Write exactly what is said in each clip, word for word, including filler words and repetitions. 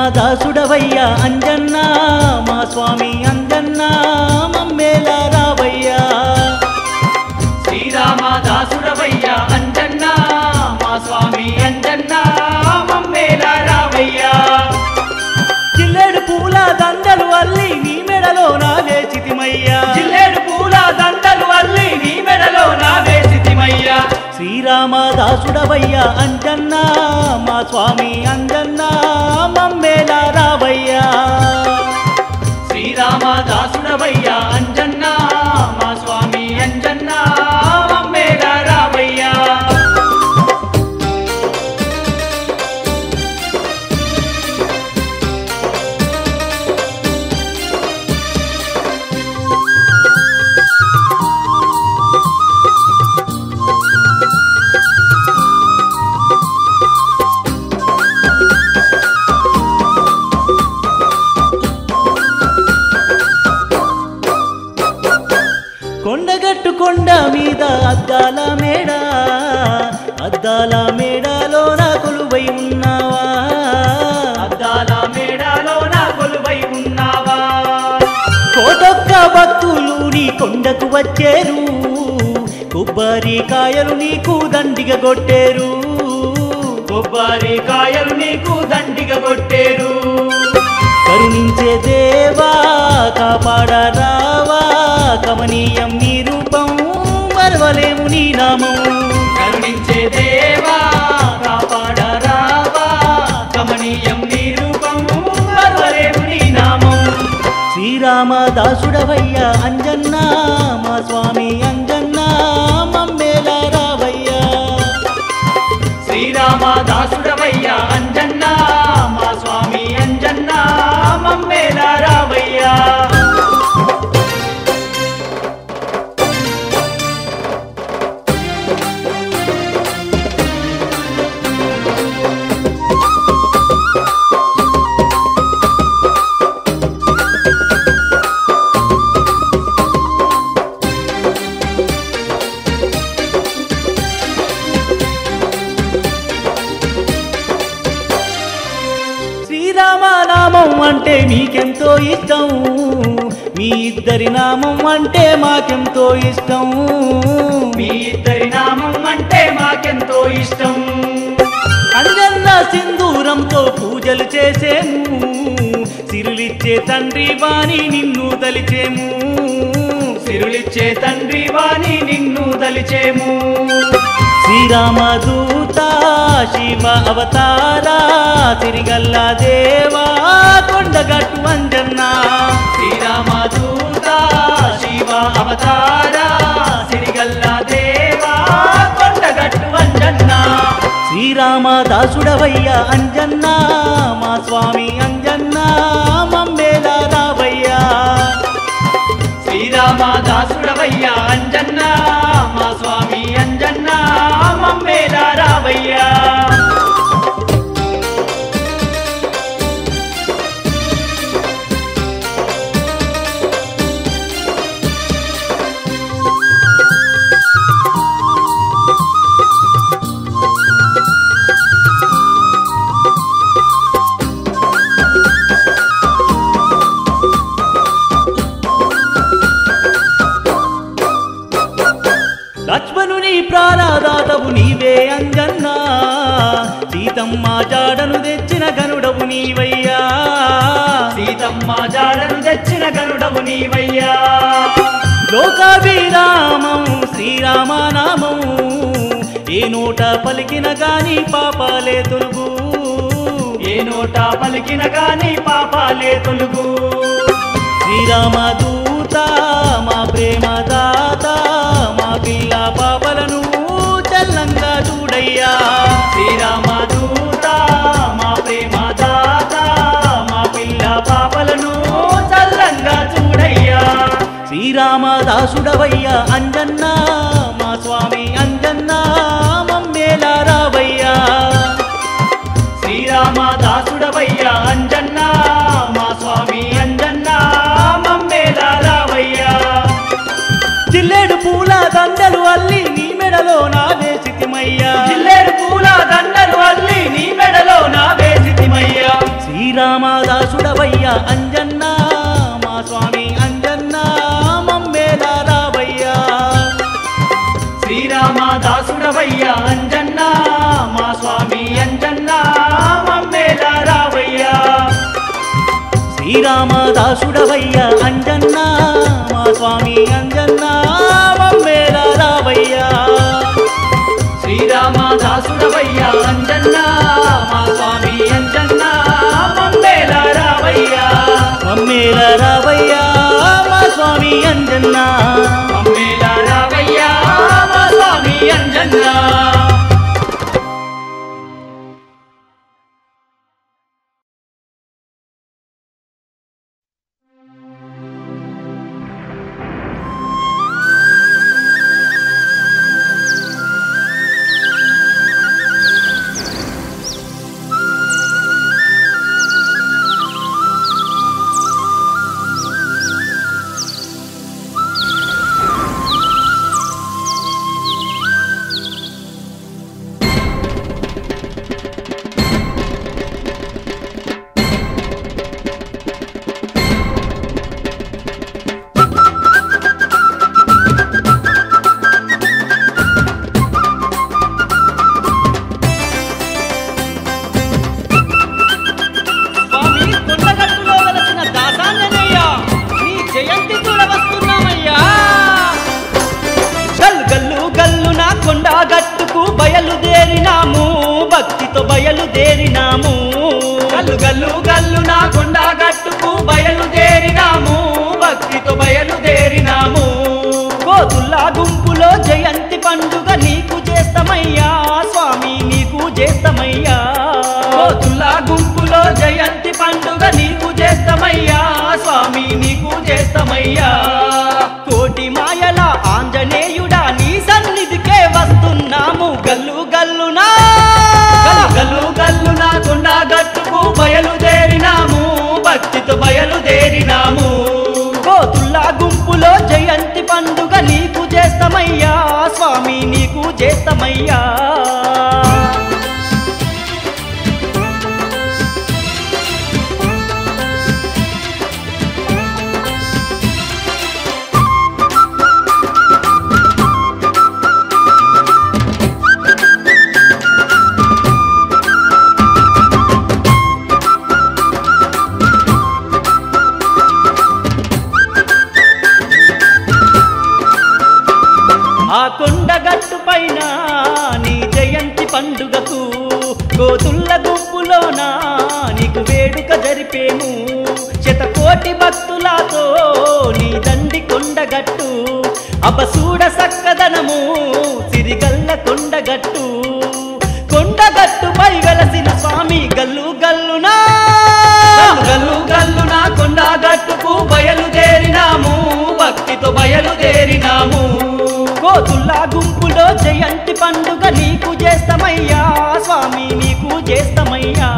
దాసుడవయ్యా అంజన్న మా స్వామి అంజన్న మమ్మేలా రావయ్యా శ్రీరామ దాసుడవయ్యా అంజన్న మా స్వామి అంజన్న మమ్మేలా రావయ్యా జిల్లేడు పూల దండలు అల్లి నీ మెడలో నా వేచితిమయ్యా జిల్లేడు పూల దండలు అల్లి నీ మెడలో నా వేసితిమయ్యా శ్రీరామ దాసుడవయ్యా అంజన్న మా స్వామి అంజన్న మమ్మేలా రావయ్యా శ్రీరామ దాసుడవయ్యా అంజన్న మా స్వామి అంజన్న మమ్మేలా రావయ్యా కొండగట్టు కొండ మీద అద్దాల మేడ అద్దాల మేడలో నా కొలువై ఉన్నావా అద్దాల మేడలో నా కొలువై ఉన్నావా కోటొక్క భక్తులు నీ కొండకు వచ్చేరు కొబ్బరి కాయలు నీకు దండిగా కొట్టేరు కొబ్బరి కాయలు నీకు దండిగా కొట్టేరు కరుణించే దేవా కాపాడరావా కమనీయం నీ రూపం మరవలేము నీ నామం కరుణించే దేవా కాపాడరావా కమనీయం నీ రూపం మరవలేము నీ నామం శ్రీరామ దాసుడవయ్యా అంజన్న మా స్వామి అంజన్న మమ్మేలా రావయ్యా శ్రీరామ దాసుడవయ్యా అంజన్న మా స్వామి అంజన్న మమ్మేలా రావయ్యా నామం అంటే మీకెంతో ఇష్టం మీ ఇద్దరి నామం అంటే మాకెంతో ఇష్టం మీ ఇద్దరి నామం అంటే మాకెంతో ఇష్టం అంజన్న సింధూరంతో పూజలు చేసేము సిరులిచ్చే తండ్రి వాణి నిన్ను తలిచేము సిరులిచ్చే తండ్రి వాణి నిన్ను తలిచేము శ్రీరామ దూత శివ అవతారా తిరిగల్లా దేవా కొండగట్టు అంజన్న శ్రీరామ దూత శివ అవతారా సిరిగల్లా దేవా కొండగట్టు అంజన్న శ్రీరామ దాసుడవయ్యా అంజన్న మా స్వామి అంజన్న మమ్మేలా రావయ్యా శ్రీరామ దాసుడవయ్యా అంజన్న మా స్వామి అంజన్న మమ్మేలా రావయ్యా లక్ష్మణుని ప్రాణదాతవు నీవే అంజన్న సీతమ్మ జాడను తెచ్చిన గనుడవు నీవయ్యా సీతమ్మ జాడను తెచ్చిన గరుడవు నీవయ్యా లోకాభిరామం శ్రీరామనామం ఏ నోట పలికిన గాని పాపాలే తొలుగు ఏ నోట పలికిన గాని పాపాలే తొలుగు శ్రీరామ దూత మా ప్రేమ దాత మా పిల్ల పాపలను చల్లంగా చూడయ్యా శ్రీరామ దూత మా ప్రేమ దాత మా పిల్ల పాపలను చల్లంగా చూడయ్యా శ్రీరామ దాసుడవయ్యా అంజన్న మా స్వామి అంజన్న మమ్మేలా రావయ్యా శ్రీరామ దాసుడవయ్యా అంజన్న మా స్వామి అంజన్న మమ్మేలా రావయ్యా జిల్లేడు పూల దండలు అల్లి నీ మెడలో నా వేసితిమయ్యా జిల్లేడు పూల దండలు అల్లి నీ మెడలో నా వేసితిమయ్యా శ్రీరామదాసుడవయ్యా అంజన్న మా స్వామి అంజన్న మమ్మేలా రావయ్యా శ్రీరామదాసుడవయ్యా అంజన్న మా స్వామి అంజన్న మమ్మేలా రావయ్యా శ్రీరామదాసుడవయ్యా అంజన్న మా స్వామి అంజన్న మమ్మేలా రావయ్యా శ్రీరామదాసుడవయ్యా అంజన్న మా స్వామి అంజన్న మమ్మేలా రావయ్యా మమ్మేలా రావయ్యా మా స్వామి అంజన్న మమ్మేలా రావయ్యా మా స్వామి అంజన్న గట్టుకు బయలుదేరినాము భక్తితో బయలుదేరినాము గల్లు గల్లు గల్లు నా కొండ గట్టుకు బయలుదేరినాము భక్తితో బయలుదేరినాము కోతుల్లా గుంపులో జయంతి పండుగ నీకు చేస్తామయ్యా స్వామి నీకు చేస్తామయ్యా కోతుల్లా గుంపులో జయంతి పండుగ నీకు చేస్తామయ్యా స్వామి నీకు చేస్తామయ్యా కోటి మాయల ఆంజనేయుడా నీ సన్నిధికే వస్తున్నాము గల్లు గల్లునా గల్లు గల్లు నా కొండ గట్టుకు బయలుదేరినాము భక్తితో బయలుదేరినాము కోతుల్లా గుంపులో జయంతి పండుగ నీకు చేస్తామయ్యా స్వామి నీకు చేస్తామయ్యా ఆ కొండగట్టు పైన నీ జయంతి పండుగకు కోతుల్ల గుంపులోన నీకు వేడుక జరిపేము శతకోటి భక్తులతో నీ దండి కొండగట్టు అపసూడ సక్కదనము సిరిగల్ల కొండగట్టు కొండగట్టు పై వెలసిన స్వామి గల్లు గల్లునా గల్లు గల్లు నా కొండ గట్టుకు బయలుదేరినాము భక్తితో బయలుదేరినాము కోతుల్లా గుంపులో జయంతి పండుగ నీకు చేస్తామయ్యా స్వామి నీకు చేస్తామయ్యా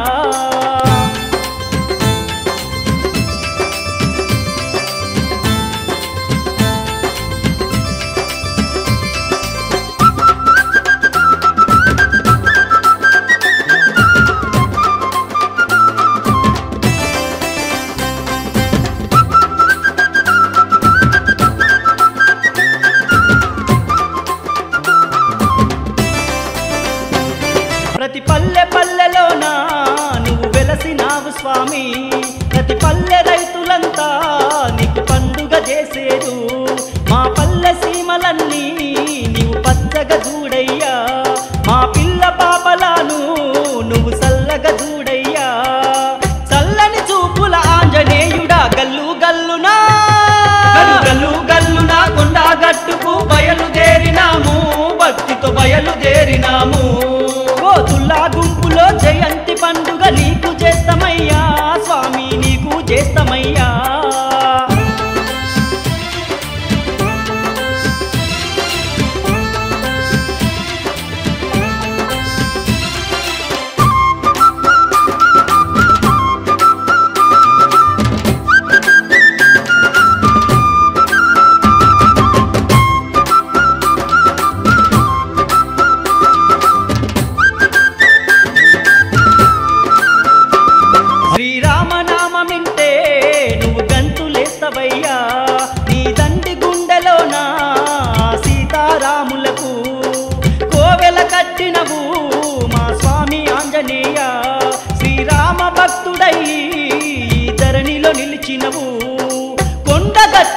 ప్రతి పల్లె పల్లెలోనా నువ్వు వెలసినావు స్వామి ప్రతి పల్లె రైతులంతా నీకు పండుగ చేసేదు మా పల్లె సీమలన్నీ నీవు పచ్చగా చూడయ్యా మా పిల్ల పాపలాను నువ్వు సల్లగా చూడయ్యా చల్లని చూపుల ఆంజనేయుడా గల్లు గల్లునా గల్లు గల్లు గల్లు నా కొండ గట్టుకు బయలుదేరినాము భక్తితో బయలుదేరినాము కోతుల్లా గుంపులో జయంతి పండుగ నీకు చేస్తామయ్యా స్వామి నీకు చేస్తామయ్యా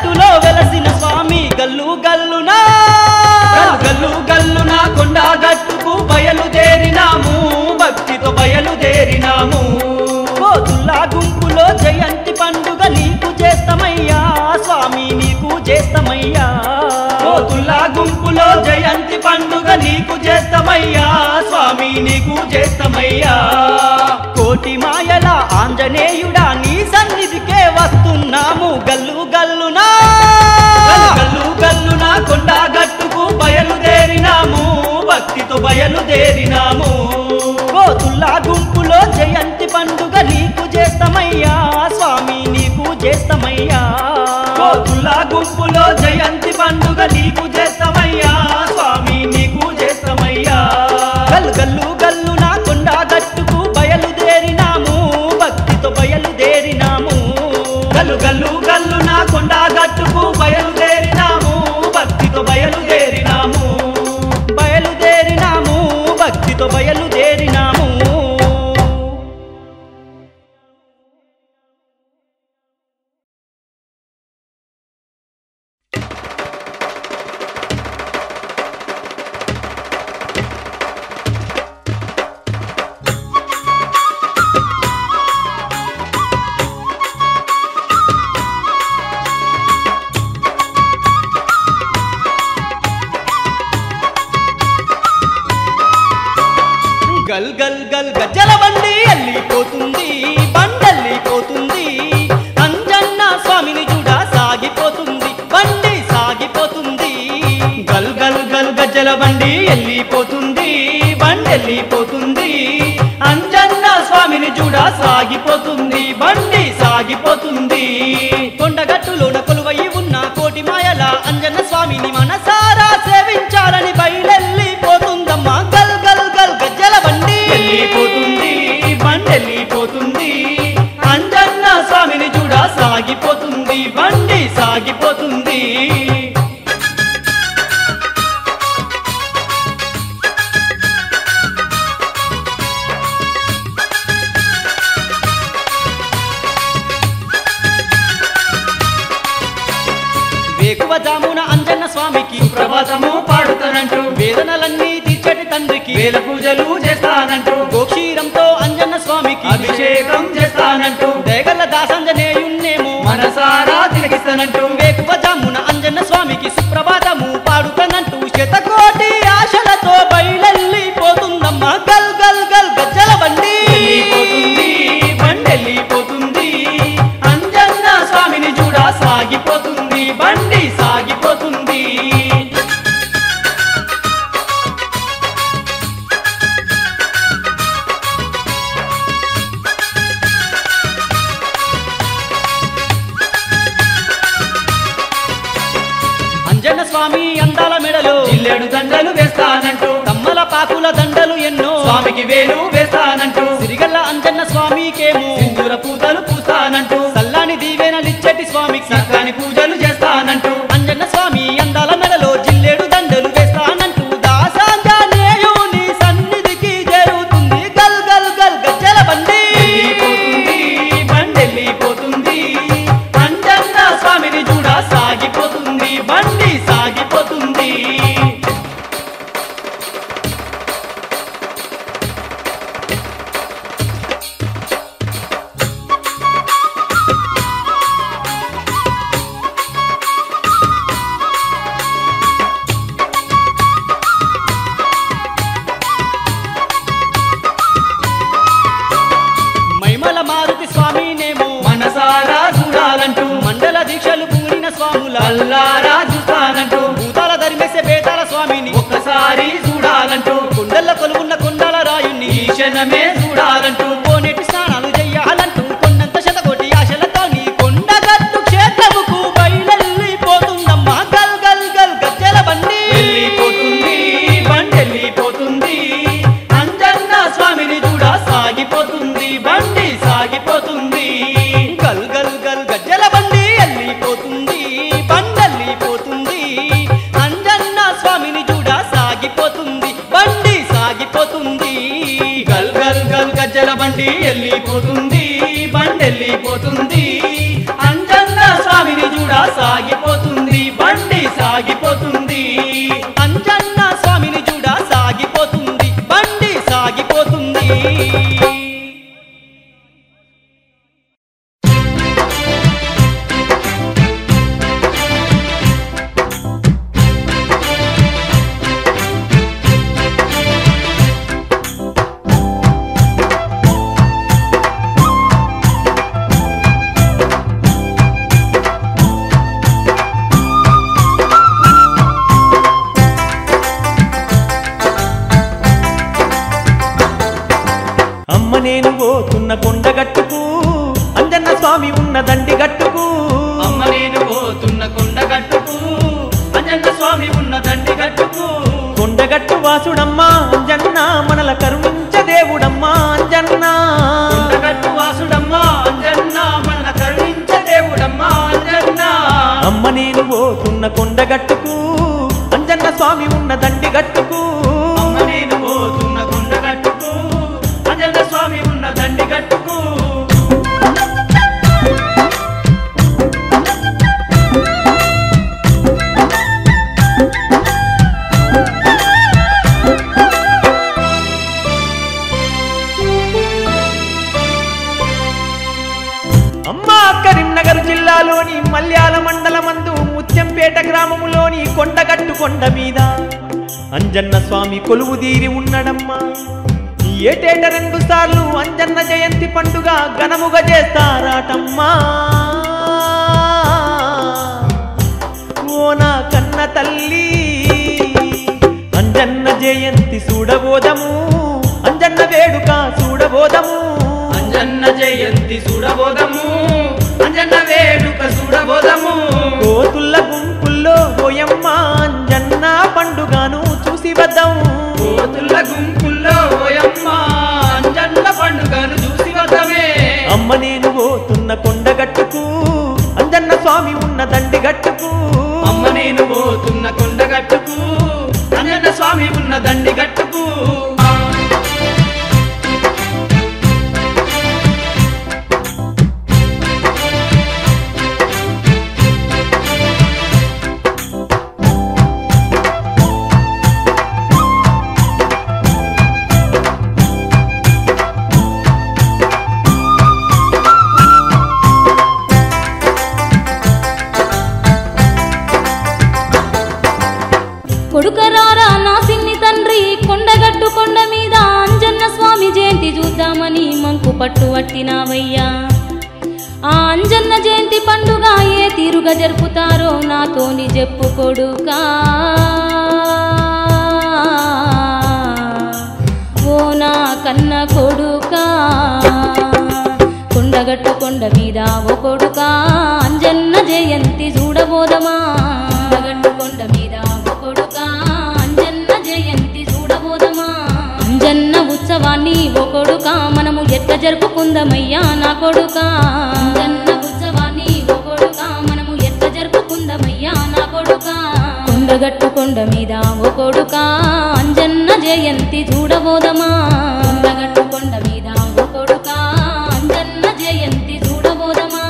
గట్టులో వెలసిన స్వామి గల్లు గల్లునా గల్లు గల్లు గల్లున కొండ గట్టుకు బయలుదేరినాము భక్తితో బయలుదేరినాము కోతుల్లా గుంపులో జయంతి పండుగ నీకు చేస్తమయ్యా స్వామి నీకు చేస్తమయ్యా కోతుల్లా గుంపులో జయంతి పండుగ నీకు చేస్తమయ్యా స్వామి నీకు చేస్తమయ్యా కోటి మాయల ఆంజనేయుడా నీ సన్నిధికే వస్తున్నాము గల్లు గల్లునా గల్లు గల్లు గల్లున కొండ గట్టుకు బయలుదేరినాము భక్తితో బయలుదేరినాము కోతుల్లా గుంపులో జయంతి పండుగ నీకు చేస్తమయ్యా స్వామి నీకు చేస్తమయ్యా కోతుల్లా గుంపులో జయంతి పండుగ నీకు చేస్తమయ్యా స్వామి నీకు చేస్తమయ్యా గల్లు గల్లు గల్లు నా కొండ గట్టుకు బయలుదేరినాము భక్తితో బయలుదేరినాము గల్లు గల్లు గల్లు నా కొండ గట్టుకు బయలుదేరినాము భక్తితో బయలుదేరినాము బయలుదేరినాము భక్తితో బయలుదేరినాము గల్ గల్ గల్ గజ్జల బండి అల్లిపోతుంది బండల్లిపోతుంది అంజన్న స్వామిని చూడ సాగిపోతుంది బండి సాగిపోతుంది గల్ గల్ గల్ గజ్జల బండి వెళ్ళిపోతుంది బండెళ్ళిపోతుంది అంజన్న స్వామిని చూడ సాగిపోతుంది బండి సాగిపోతుంది కొండగట్టులోన కొలువై ఉన్న కోటి మాయల అంజన్న స్వామిని మనసారా సేవించాలని బయలెళ్ళిపోతుందమ్మా గల్ గల్ గల్ గజ్జల బండి వెళ్ళిపోతుంది బండెళ్ళిపోతుంది అంజన్న స్వామిని చూడ సాగిపోతుంది బండి సాగిపోతుంది వేకువ జామున అంజన్న స్వామికి ప్రభాతము పాడుతానంటూ వేదనలన్నీ తీర్చటి తండ్రికి వేల పూజలు చేస్తానంటూ గోక్షీరంతో అంజన్న స్వామికి అభిషేకం చేస్తానంటూ దేగల దాసంజనేయున్నేమో మనసారా తిలకిస్తానంటూ వేకువ జామున అంజన్న స్వామికి సుప్రభాతము పాడుతానంటూ శతకోటి ఆశలతో బయలెళ్ళిపోతుందమ్మా గల్ గల్ గల్ గజ్జల బండి వెళ్ళిపోతుంది బండెళ్ళిపోతుంది అంజన్న స్వామిని చూడ సాగిపోతుంది బండి సాగిపోతుంది అంజన్న స్వామి అందాల మెడలో జిల్లెడు దండలు వేస్తానంటూ తమ్మల పాకుల దండలు ఎన్నో స్వామికి వేలు వేస్తానంటూ సిరిగల్ల అంజన్న స్వామికేమో సింధూర పూజలు పూస్తానంటూ సల్లాని దీవెనలిచ్చటి స్వామికి సకాని పూజలు చేస్తానంటూ అంజన్న స్వామి అందాల మెడలో జిల్లేడు దండలు వేస్తానంటూ దాసాంజనేయుని సన్నిధికి జరుగుతుంది గల్ గల్ గల్ గజ్జల బండి వెళ్ళిపోతుంది బండెళ్ళిపోతుంది అంజన్న స్వామిని చూడ సాగిపోతుంది బండి సాగిపోతుంది మైమల మారుతి స్వామినేమో మనసారా చూడాలంటూ మండల దీక్షలు పూనిన స్వాముల అల్లారా చూస్తానంటూ భూతాల ధర్మేసే బేతాల స్వామిని ఒక్కసారి చూడాలంటూ కొండల కొలువున్న కొండల రాయుణ్ణి ఈ క్షణమే చూడాలంటూ కోనేటి స్నానాలు చెయ్యాలంటూ కొండంత శతకోటి ఆశలతో నీ కొండగట్టు క్షేత్రముకు బయలెళ్ళిపోతుందమ్మా గల్ గల్ గల్ గజ్జల బండి వెళ్ళిపోతుంది బండెళ్ళిపోతుంది అంజన్న స్వామిని చూడ సాగిపోతుంది బండి సాగిపోతుంది గల్ గల్ గల్ గజ్జల బండి వెళ్ళిపోతుంది బండెళ్ళిపోతుంది అంజన్న స్వామిని చూడ సాగిపోతుంది బండి సాగిపోతుంది గల్ గల్ గల్ గజ్జల బండి వెళ్ళిపోతుంది బండెళ్ళిపోతుంది అంజన్న స్వామిని చూడ సాగిపోతుంది అమ్మ నేను పోతున్న కొండగట్టుకు అంజన్న స్వామి ఉన్న దండి గట్టుకు అమ్మ నేను పోతున్న కొండగట్టుకు అంజన్న స్వామి ఉన్న దండి గట్టుకు కొండగట్టు వాసుడమ్మా అంజన్న మనల కరుణించ దేవుడమ్మా అంజన్న కొండగట్టు వాసుడమ్మా అంజన్న మన కరుణించ దేవుడమ్మా అంజన్న అమ్మ నేను పోతున్న కొండగట్టుకు అంజన్న స్వామి ఉన్న దండి గట్టుకు అమ్మ నేను పోతున్న కొండగట్టుకు అంజన్న స్వామి ఉన్న దండి గట్టుకు అమ్మా కరీంనగర్ జిల్లాలోని మల్యాల మండలమందు ముత్యంపేట గ్రామములోని కొండగట్టు కొండ మీద అంజన్న స్వామి కొలువు తీరి ఉన్నడమ్మా ఏటేట రెండు సార్లు అంజన్న జయంతి పండుగ ఘనముగా చేస్తారాటమ్మా ఓ నా కన్న తల్లి అంజన్న జయంతి చూడబోదము అంజన్న వేడుక చూడబోదము అంజన్న జయంతి చూడబోదము అంజన్న వేడుక చూడబోదము కోతుల్ల గుంపుల్లో ఓయమ్మ అంజన్న పండుగను చూసి వద్దాం కోతుల్ల గుంపుల్లో ఓయమ్మ అంజన్న పండుగను చూసి వద్దామే అమ్మ నేను పోతున్న కొండగట్టుకు అంజన్న స్వామి ఉన్న దండి గట్టుకు అమ్మ నేను పోతున్న కొండగట్టుకు అంజన్న స్వామి ఉన్న దండి గట్టుకు కొడుకరారా నా సిన్ని తండ్రి కొండగట్టు కొండ మీద అంజన్న స్వామి జయంతి చూద్దామని మంకు పట్టు పట్టినావయ్యా ఆ అంజన్న జయంతి పండుగ ఏ తీరుగా జరుపుతారో నాతోని చెప్పు కొడుకా ఓ నా కన్న కొడుకా కొండగట్టు కొండ మీద ఓ కొడుకా అంజన్న జయంతి చూడబోదమా కొండగట్టు కొండ మీద అంజన్న జయంతి చూడబోదమా అంజన్న ఉత్సవాన్ని ఓ కొడుకా మనము ఎట్లా జరుపుకుందామయ్యా నా కొడుకా అంజన్న ఉత్సవాన్ని ఓ కొడుకా మనము ఎట్లా జరుపుకుందామయ్యా నా కొడుకా కొండగట్టు కొండ మీద ఓ కొడుకా అంజన్న జయంతి చూడబోదమా కొండగట్టు కొండ మీద ఓ కొడుకా అంజన్న జయంతి చూడబోదమా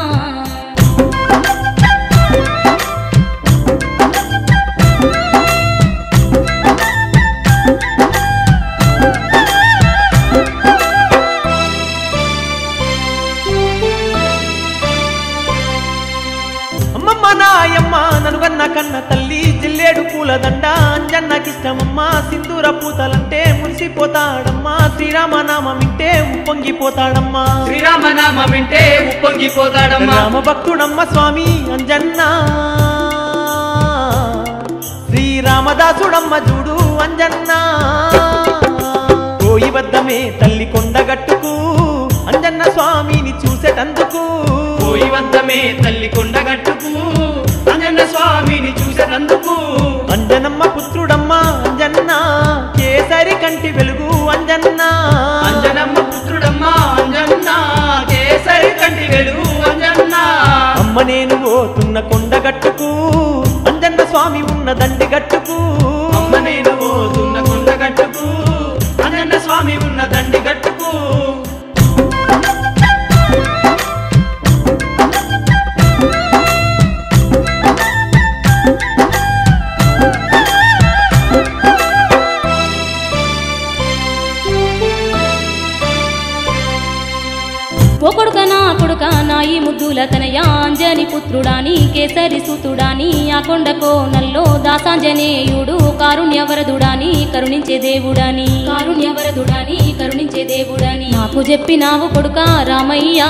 నాయమ్మ ననుగన్న కన్న తల్లి జిల్లేడు పూల దండ అంజన్నకిష్టమమ్మా సింధూర పూతలంటే మురిసిపోతాడమ్మా శ్రీరామనామం వింటే ఉప్పొంగిపోతాడమ్మా శ్రీరామనామం వింటే ఉప్పొంగిపోతాడమ్మా రామ భక్తుడమ్మ స్వామి అంజన్న శ్రీరామదాసుడమ్మ చూడు అంజన్న పోయి వద్దమే తల్లి కొండగట్టుకు అంజన్న స్వామిని చూసేటందుకు పోయి వద్దమే తల్లి కొండగట్టుకు అంజన్న స్వామిని చూసేటందుకు అంజనమ్మ పుత్రుడమ్మ అంజన్న కేసరి కంటి వెలుగు అంజన్న అంజనమ్మ పుత్రుడమ్మ అంజన్న కేసరి కంటి వెలుగు అంజన్న అమ్మ నేను పోతున్న కొండగట్టుకు అంజన్న స్వామి ఉన్న దండి గట్టుకు అమ్మ నేను పోతున్న కొండగట్టుకు అంజన్న స్వామి ఉన్న దండి గట్టుకు ఓ కొడుక నా కొడుక నా ఈ ముద్దుల తనయా అంజని పుత్రుడాని కేసరి సుతుడాని ఆ కొండ కోనల్లో దాసాంజనేయుడు కారుణ్యవరదుడాని కరుణించే దేవుడాని కారుణ్యవరదుడాని కరుణించే దేవుడాని నాకు చెప్పినావు కొడుక రామయ్య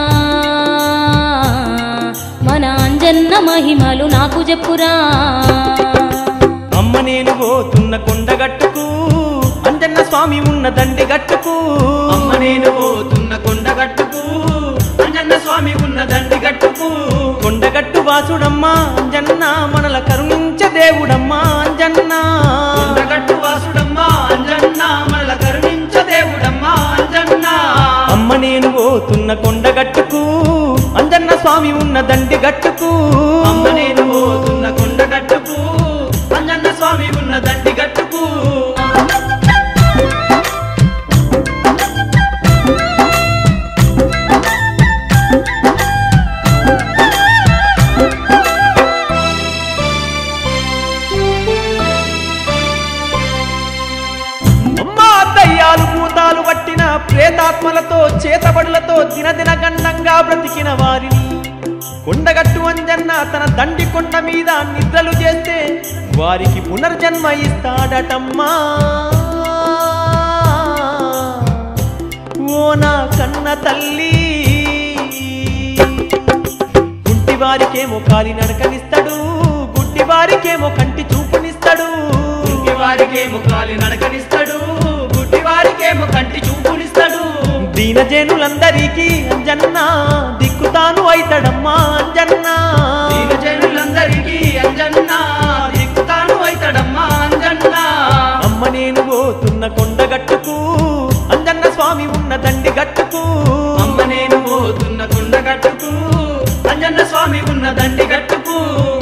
మన అంజన్న మహిమలు నాకు చెప్పురా అమ్మ నేను పోతున్న కొండగట్టుకు అంజన్న అంజన్న స్వామి ఉన్న దండి గట్టుకు అమ్మ నేను పోతున్న కొండగట్టుకు అంజన్న స్వామి ఉన్న దండి గట్టుకు కొండగట్టు వాసుడమ్మా అంజన్న మనల కరుణించే దేవుడమ్మా అంజన్న కొండగట్టు వాసుడమ్మా అంజన్న మనల కరుణించ దేవుడమ్మా అంజన్న అమ్మ నేను పోతున్న కొండగట్టుకు అంజన్న స్వామి ఉన్న దండి గట్టుకు అమ్మ నేను పోతున్న కొండగట్టుకు అంజన్న స్వామి ఉన్న దండి గట్టుకు భూతాలు పట్టిన ప్రేతాత్మలతో చేతబడులతో దినదిన గండంగా బ్రతికిన వారిని కొండగట్టు అంజన్న తన దండి కొండ మీద నిద్రలు చేస్తే వారికి పునర్జన్మ ఇస్తాడటమ్మా ఓ నా కన్న తల్లి గుడ్డి వారికేమో కాలి నడకనిస్తాడు గుడ్డి వారికేమో కంటి చూపునిస్తాడు గుడ్డి వారికేమో కాలి నడకనిస్తాడు గుడ్డి వారికేమో కంటి చూపునిస్తాడు దీనజనులందరికీ అంజన్న దిక్కుతాను అయితడమ్మా అంజన్న దీనజనులందరికీ అంజన్న దిక్కుతాను అయితడమ్మా అంజన్న అమ్మ నేను పోతున్న కొండగట్టుకు అంజన్న స్వామి ఉన్న దండి గట్టుకు అమ్మ నేను పోతున్న కొండగట్టుకు అంజన్న స్వామి ఉన్న దండి గట్టుకు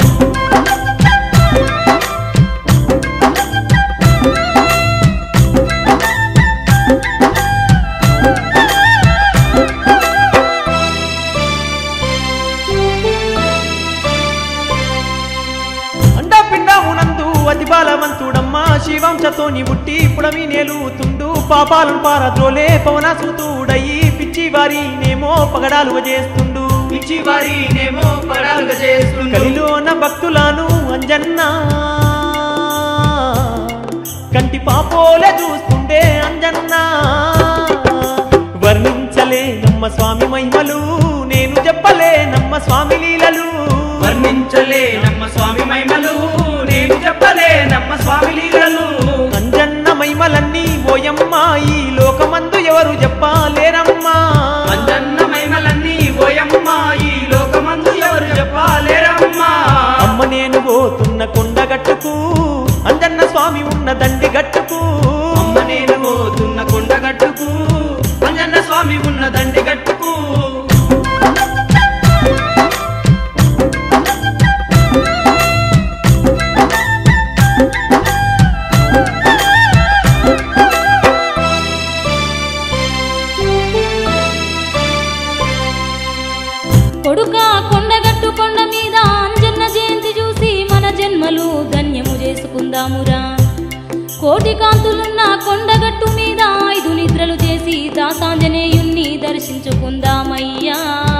అతి బలవంతుడమ్మా శివంశతోని పుట్టి పుడమి నేలుతుండు పాపాలను పారద్రోలే పవనాసుతుడయి పిచ్చి వారినేమో పగడాలుగ చేస్తుండు పిచ్చి వారినేమో పగడాలుగ చేస్తుండు కలిలోన భక్తులను అంజన్న కంటి పాపోలే చూస్తుండే అంజన్న వర్ణించలే నమ్మ స్వామి మహిమలు నేను చెప్పలే నమ్మ స్వామి లీలలు వర్ణించలే నమ్మ స్వామి మహిమలు నేను చెప్పలే నమ్మ స్వామి లీలలు అంజన్న మహిమలన్నీ ఓయమ్మా ఈ లోకమందు ఎవరు చెప్పలేరమ్మా అంజన్న మహిమలన్నీ ఓయమ్మా ఈ లోకమందు ఎవరు చెప్పలేరమ్మా అమ్మ నేను పోతున్న కొండగట్టుకు అంజన్న స్వామి ఉన్న దండి గట్టుకు అమ్మ నేను పోతున్న కొండగట్టుకు అంజన్న స్వామి ఉన్న దండి గట్టుకు కొడుకా కొండగట్టు కొండ మీద అంజన్న జయంతి చూసి మన జన్మలు ధన్యము చేసుకుందామురా కోటి కాంతులున్న కొండగట్టు మీద ఐదు నిద్రలు చేసి దాసాంజనేయుణ్ణి దర్శించుకుందామయ్యా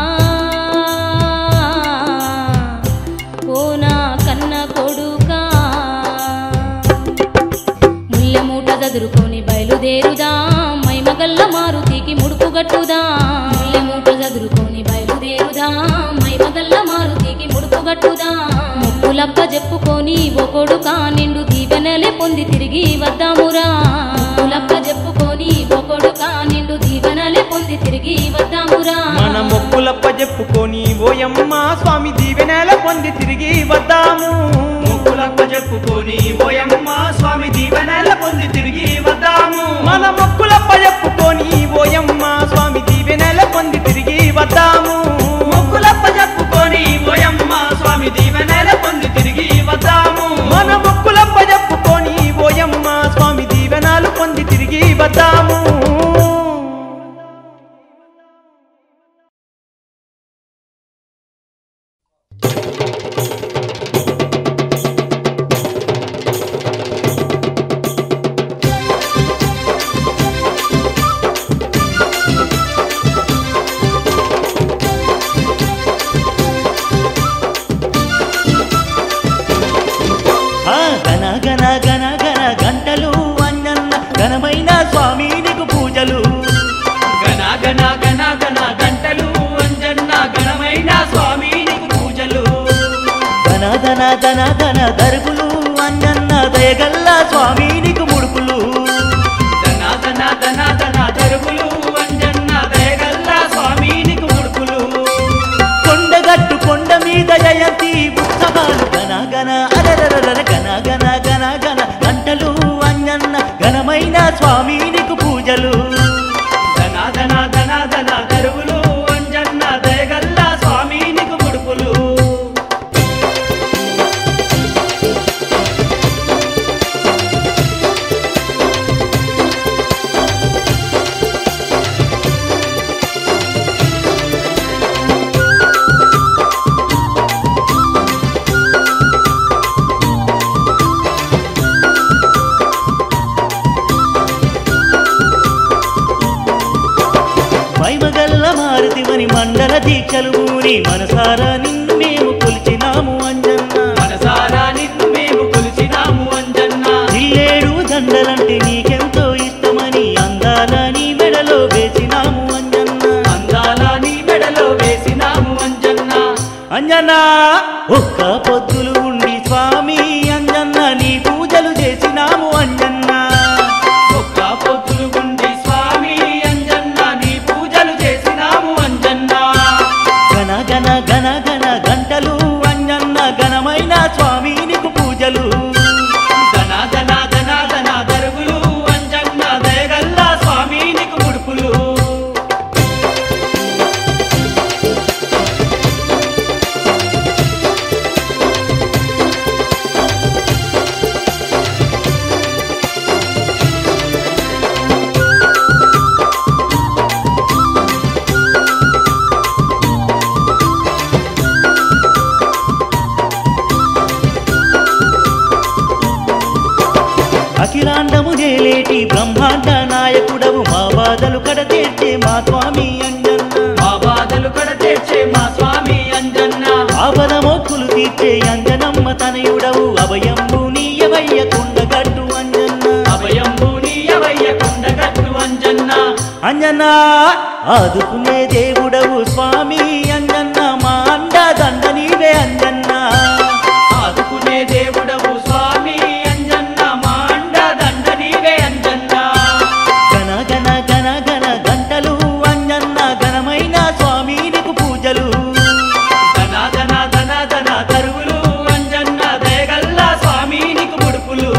ఓ నా కన్న కొడుకా ముల్ల మూట చదురుకొని బయలుదేరుదా మైమగల్ల మారుతికి ముడుపు గట్టుదా ముల్ల మూట చదురుకొని బయలుదేరుదా మైమగల్ల మారుతికి ముడుపు గట్టుదా ముక్కులప్ప చెప్పుకొని ఓ కొడుకా నిండు దీవెనలే పొంది తిరిగి వద్దామురా ముక్కులప్ప చెప్పుకొని ఓ కొడుకా నిండు దీవెనలే పొంది తిరిగి వద్దామురా మన మొక్కులప్ప చెప్పుకొని ఓయమ్మ స్వామి దీవెనల పొంది తిరిగి వద్దాము మొక్కులప్ప చెప్పుకొని ఓయమ్మ స్వామి దీవెనల పొంది తిరిగి వద్దాము మన మొక్కులప్ప చెప్పుకొని ఓయమ్మ స్వామి దీవెనల పొంది తిరిగి వద్దాము మొక్కులప్ప చెప్పుకొని ఓయమ్మ స్వామి దీవెనల పొంది తిరిగి వద్దాము మన మొక్కులప్ప చెప్పుకొని ఓయమ్మ స్వామి దీవెనలు పొంది తిరిగి వద్దాము గన గన గన గన గంటలు అంజన్న ఘనమైన స్వామి నీకు పూజలు గణ గణ గణ గణ గంటలు అంజన్న ఘనమైన స్వామి నీకు పూజలు ధన ధన ధన ధన దరుపులు అంజన్న దయగల్ల స్వామి నీకు ముడుపులు గన అరరరర గన గన గన గన గంటలు అంజన్న ఘనమైన స్వామి నీకు పూజలు ధన ధన ధన ధన దరువులు అంజన్న దయగల్లా స్వామి నీకు ముడుపులు మైమగల్ల మారుతివని మండల దీక్షలు ఊరి మనసారా నిన్ను మేము కొలిచినాము అంజన్న మనసారా నిన్ను మేము కొలిచినాము అంజన్న జిల్లేడు దండలంటే నీకెంతో ఇష్టమని అందాల నీ మెడలో వేసినాము అంజన్న అందాల నీ మెడలో వేసినాము అంజన్న అంజన్న ఒక్క పొద్దులు ఉండి స్వామి అంజన్న నీ పూజలు చేసినాము అంజన్న ఒక్క పొద్దులు గుండి స్వామి అంజన్న నీ పూజలు చేసినాము అంజన్న గన గన గన గన గంటలు అంజన్న ఘనమైన స్వామి నీకు పూజలు ధన ధన ధన ధన దరువులు అంజన్న దయగల్లా స్వామి నీకు ముడుపులు అఖిలాండము నేలేటి బ్రహ్మాండ నాయకుడవు మా బాధలు కడతీర్చే మా స్వామి అంజన్న మా బాధలు కడ తెచ్చే మా స్వామి అంజన్న ఆపద మొక్కులు తీర్చే అంజనమ్మ తనయుడవు అభయంబు నీయవయ్య కుండగట్టు అంజన్న అభయంబు నీయవయ్య కొండగట్టు అంజన్న అంజన్న ఆదుకునే దేవుడవు స్వామి అంజన్న మా అండ దండ నీవే అంజన్న ఆదుకునే దేవుడవు స్వామి అంజన్న మా అండ దండ నీవే అంజన్న గన గన గన గన గంటలు అంజన్న ఘనమైన స్వామి నీకు పూజలు ధన ధన ధన ధన దరువులు అంజన్న దయగల్లా స్వామి నీకు ముడుపులు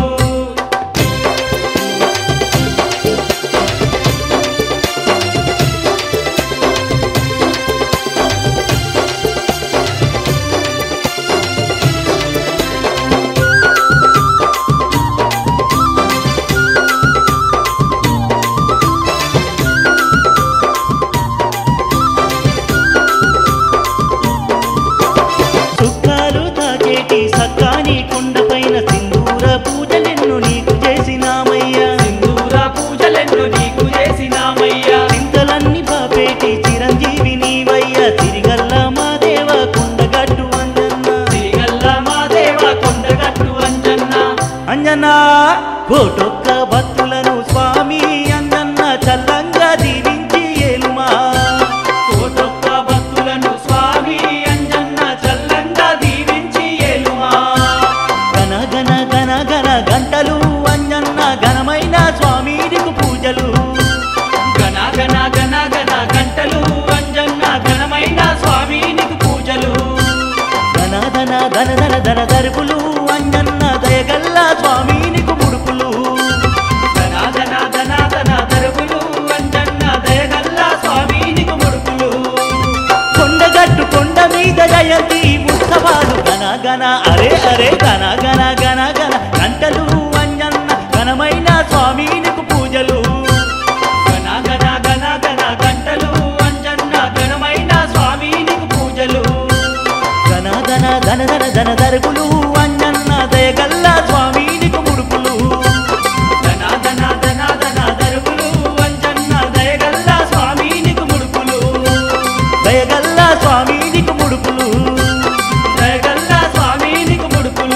సుఖాలు తాకేటి సక్కాని కొండపైన సింధూర పూజలెన్ను నీకు చేసినామయ్యా సింధూర పూజలెన్ను నీకు చేసినామయ్యా చింతలన్నీ బాపేటి చిరంజీవి నీవయ్యా తిరిగల్ల మా దేవ కుండగట్టు అంజన్న శ్రీగల్లా మా దేవ కొండగట్టు అంజన్న అంజన్న కోటొక్క భక్తులను స్వామి అంజన్న చల్లంగా దీవించి ఏలుమా కోటొక్క భక్తులను స్వామి అంజన్న చల్లంగా దీవించి ఏలుమా గన గన గన గన గంటలు అంజన్న ఘనమైన స్వామి నీకు పూజలు గణ గణ గణ గణ గంటలు అంజన్న ఘనమైన స్వామి నీకు పూజలు ధన ధన ధన ధన ధన దరుపులు అంజన్న దయగల్లా స్వామి నీకు ముడుపులు ధన ధన ధన ధన దరువులు అంజన్న దయగల్లా స్వామి నీకు ముడుపులు కొండగట్టు కొండ మీద జయంతి ఉత్సవాలు గన గన అరే అరే గన గన గన గన గంటలు అంజన్న ఘనమైన స్వామి నీకు పూజలు గణ గణ గణ గణ గంటలు అంజన్న ఘనమైన స్వామి నీకు పూజలు ధన ధన ధన ధన ధన దరుపులు అంజన్న దయగల్లా స్వామి నీకు ముడుపులు ధన ధన ధన ధన దరువులు అంజన్న దయగల్లా స్వామి నీకు ముడుపులు దయగల్లా స్వామి నీకు ముడుపులు దయగల్లా స్వామి నీకు ముడుపులు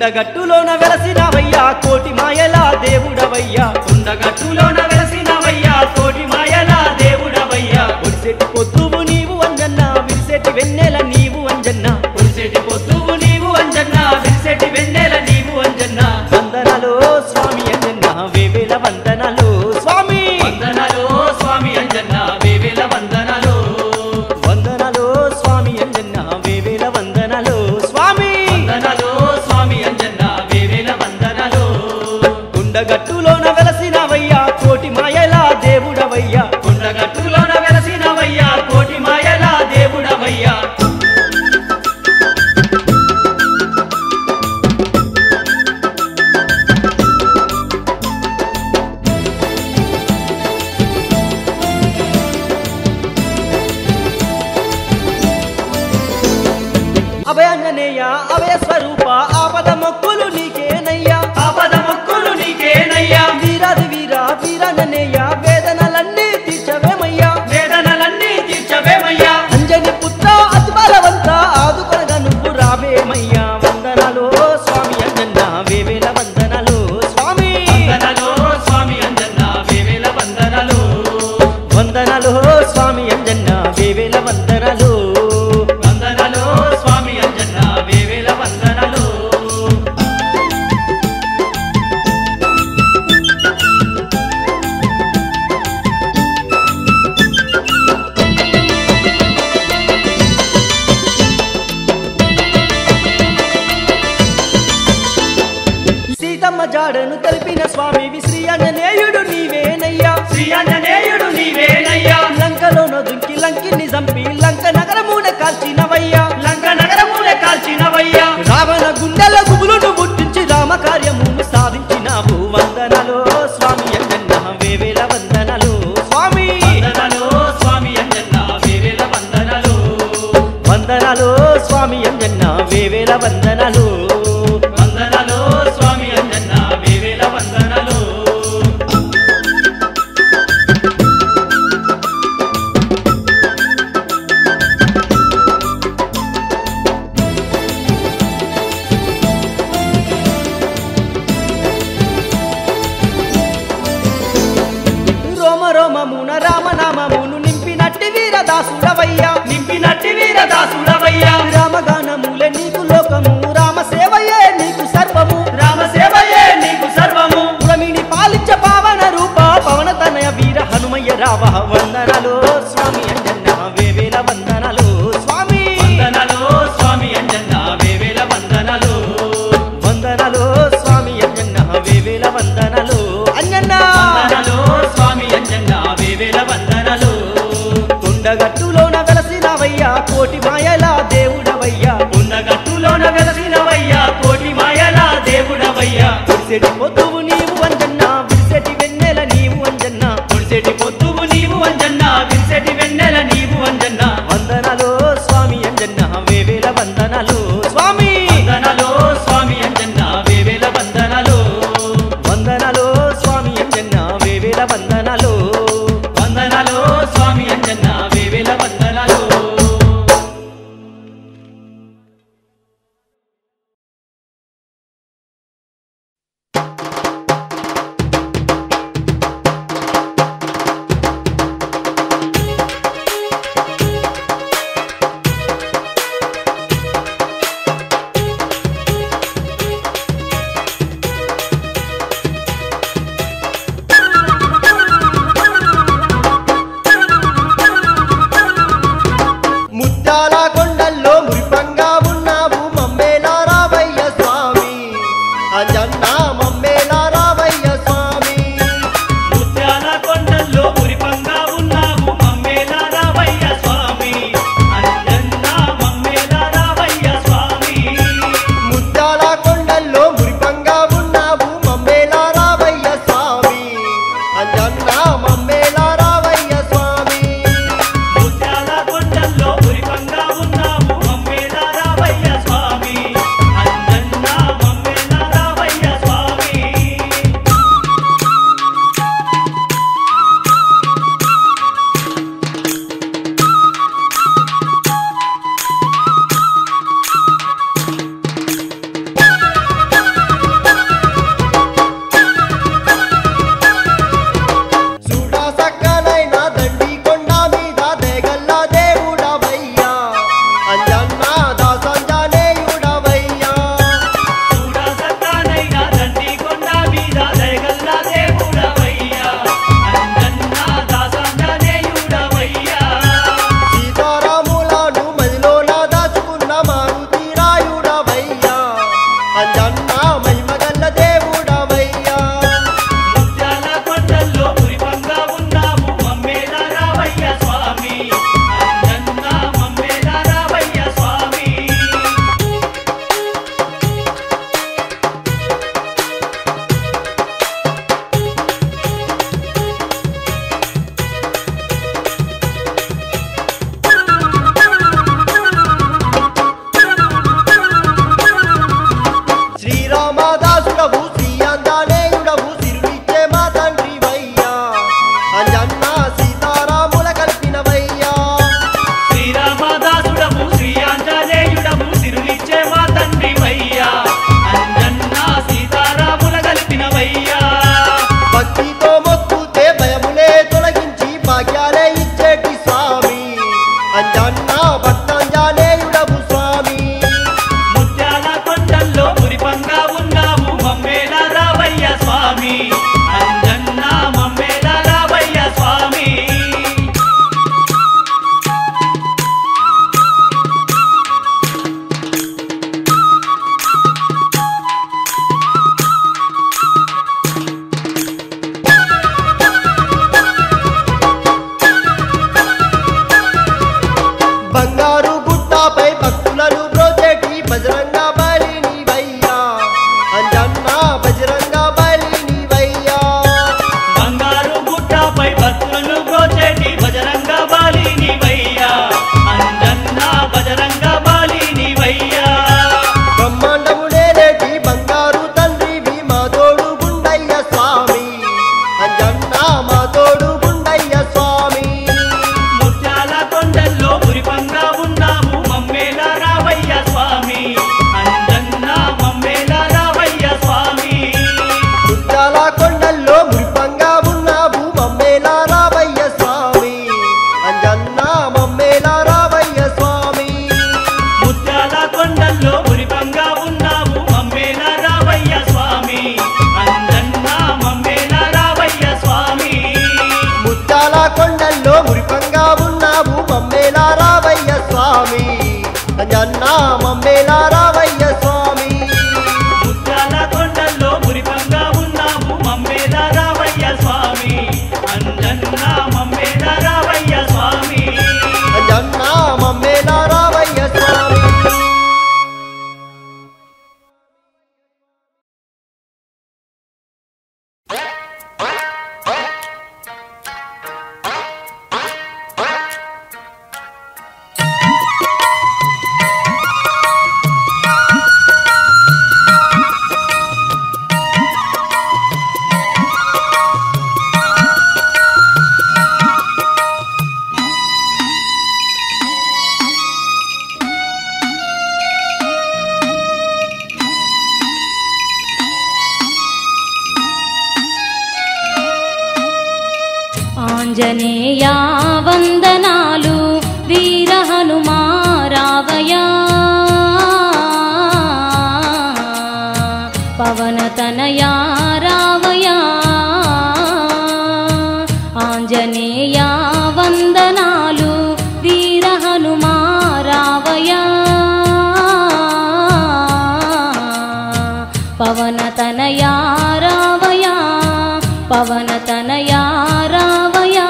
కొండగట్టులోన వెలసినవయ్యా కోటి మాయలా దేవుడవయ్యా కొండగట్టులోన వెలసినవయ్యా కోటి మాయలా దేవుడవయ్యా ఒడిసెట్టి పొద్దువు నీవు అంజన్న విరిసెట్టి వెన్నెల నీవు అంజన్న పులిసెటి పొద్దువు నీవు అంజన్న విరిసెటి వెన్నెల నీవు అంజన్న వందనలో స్వామి అంజన్న వేవేల వందనలో స్వామి వందనలో స్వామి అంజన్న వేవేల వందనలో వందనలో స్వామి అంజన్న వేవేల వందనలో స్వామి వందనలో స్వామి అంజన్న వేవేల వందనలో కొండగట్టులోన వెలసినవయ్యా కోటి మాయలా దేవుడవయ్యా కొండగట్టులోన వెలసినవయ్యా కోటి మాయలా దేవుడవయ్యా అభయాంజనేయ అభయ స్వరూప ఆపద మొక్కులు నీకేనయ్యా ఆపద మొక్కులు నీకేనయ్యా వీరాది వీర వీరాంజనేయ వేదనలన్నీ తీర్చవేమయ్యా వేదనలన్నీ తీర్చవేమయ్యా అంజని పుత్ర అతి బలవంత ఆదుకొనగా నువ్వు రావేమయ్యా వందనలో స్వామి అంజన్న వేవేల వందనలో స్వామి వందనలో స్వామి అంజన్న వేవేల వందనలో వందనలో స్వామి అంజన్న వేవేల వందనలో వందనలో స్వామి అంజన్న వేవేల వందనలో సీతమ్మ జాడను తెలిపిన స్వామివి శ్రీ అంజనేయుడు నీవేనయ్యా శ్రీ ఆంజనేయుడు నీవేనయ్యా లంకలోన దుంకి లంకిని చంపి లంక నగరమున కాల్చినవయ్యా లంక నగరమునే కాల్చినవయ్యా రావణ గుండెల గుబులును ముట్టించి రామకార్యమును సాధించినావు వందనలో స్వామి అంజన్న వేవేల వందనలో స్వామి వందనలో స్వామి అంజన్న వేవేల వందనలో వందనలో స్వామి అంజన్న వేవేల వందనలో వందనలో స్వామి అంజన్న వేవేల వందనలో రోమ రోమమున రామనామమును నింపినట్టి వీరదాసుడవయ్యా నింపినట్టి వీరదాసుడవయ్యా రామగానములే నీకు లోకము రామ సేవయే నీకు సర్వము రామ సేవయే నీకు సర్వము పురమిని పాలించ పావన రూప పవన తనయ వీర హనుమయ్య రావ వందనలో స్వామి అంజన్న వేవేల వందనలో స్వామి వందనలో స్వామి అంజన్న వేవేల వందనలో వందనలో స్వామి అంజన్న వేవేల వందనలో అంజన్న వందనలో స్వామి అంజన్న వేవేల వందనలో కొండగట్టులోన వెలసినవయ్యా కోటి మాయలా దేవుడవయ్యా ఉన్నగట్టులోన వెలసినవయ్యా కోటి మాయలా దేవుడవయ్యా విరిసెటి పొద్దువు నీవు అంజన్న విరిసెటి వెన్నెల నీవు అంజన్న పులిసెటి పొద్దువు నీవు అంజన్న విరిసెటి వెన్నెల నీవు అంజన్న వందనలో స్వామి అంజన్న వేవేల వందనలో స్వామి వందనలో స్వామి అంజన్న వేవేల వందనలో వందనలో స్వామి అంజన్న వేవేల వందనలో వందనలో స్వామి అంజన్న వేవేల వందనలో ఆంజనేయా వందనాలు వీర హనుమా రావయ్యా పవన తనయా రావయ్యా ఆంజనేయా వందనాలు వీర హనుమా రావయ్యా పవన తనయా రావయ్యా పవన తనయా రావయ్యా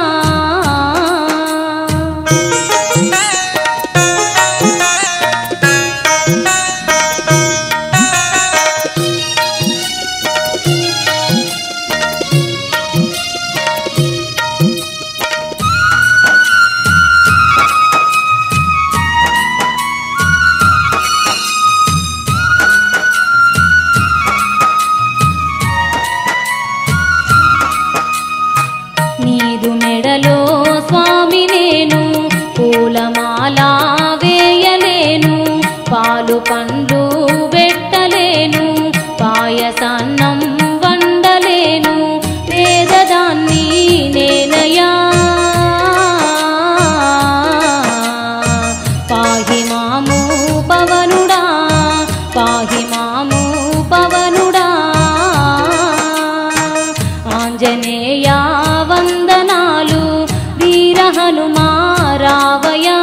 నీదు మెడలో స్వామి నేను పూలమాల వేయలేను పాలు పండ్లు పెట్టలేను పాయసాన్నం వండలేను పేదదాన్ని నేనయ్యా పాహి మాము పవనుడా పాహి మాము పవనుడా ఆంజనేయా వందనాలు వీర హనుమా రావయ్యా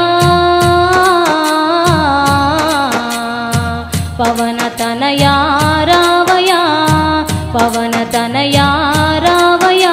పవన తనయా రావయ్యా పవన తనయా రావయ్యా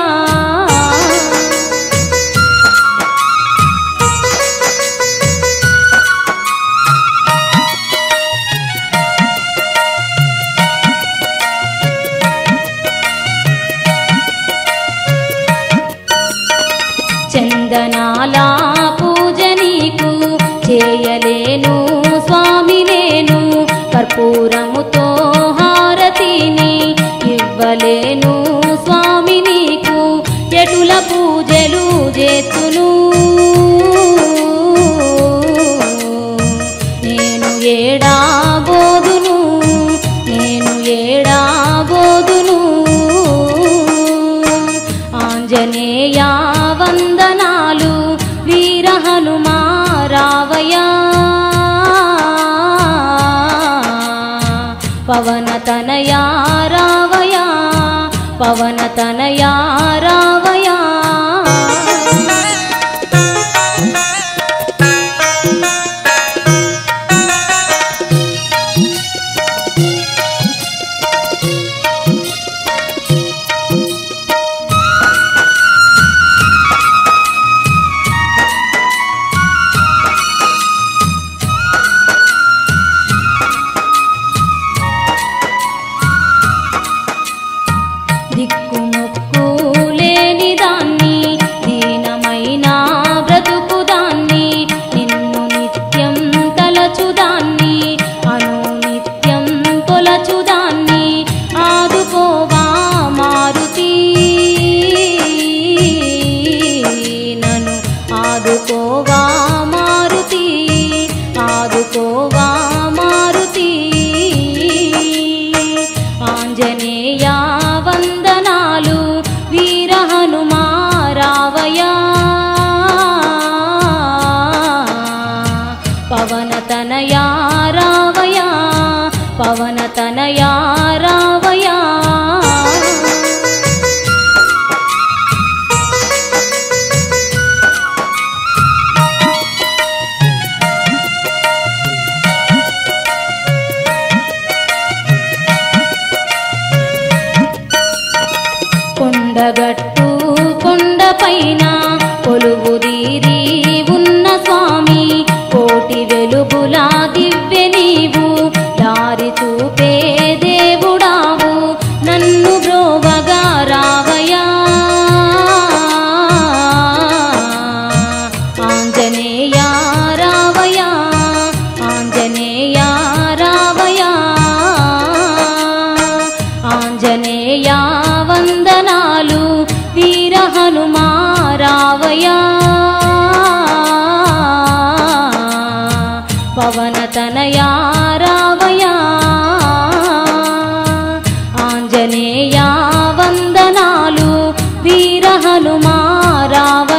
చందనాల పూజ నీకు చేయలేను స్వామి నేను కర్పూరముతో హారతిని ఇవ్వలేను స్వామి నీకు ఎటుల పూజలు చేతును నేను ఏడా బోదును నేను ఏడా బోదును ఆంజనేయా వందనాలు వీర హనుమా రావయ్యా పవన తనయా రావయ్యా పవన తనయా రావయ్యా దిక్కుముక్కు లేని దాన్ని దీనమైన బ్రతుకుదాన్ని నిన్ను నిత్యం తలచుదాన్ని అనునిత్యం కొలచుదాన్ని ఆదుకోవా మారుతి నన్ను ఆదుకోవా మారుతి ఆదుకోవా మారుతి ఆంజనేయా వందనాలు వీర హనుమా రావయ్యా పవన తనయా రావయ్యా పవన తనయా రావయ్యా కొండగట్టు కొండపైన కొలువుదీరి ఉన్న స్వామి కోటి వెలుగులా దివ్వె నీవు దారి చూపే దేవుడావు నన్ను బ్రోవగా రావయ్యా ఆంజనేయా రావయ్యా ఆంజనేయా రావయ్యా ఆంజనేయా వందనాలు వీర హనుమా రావయ్యా పవన తనయా రావయ్యా ఆంజనేయా వందనాలు వీర హనుమా రావయ్యా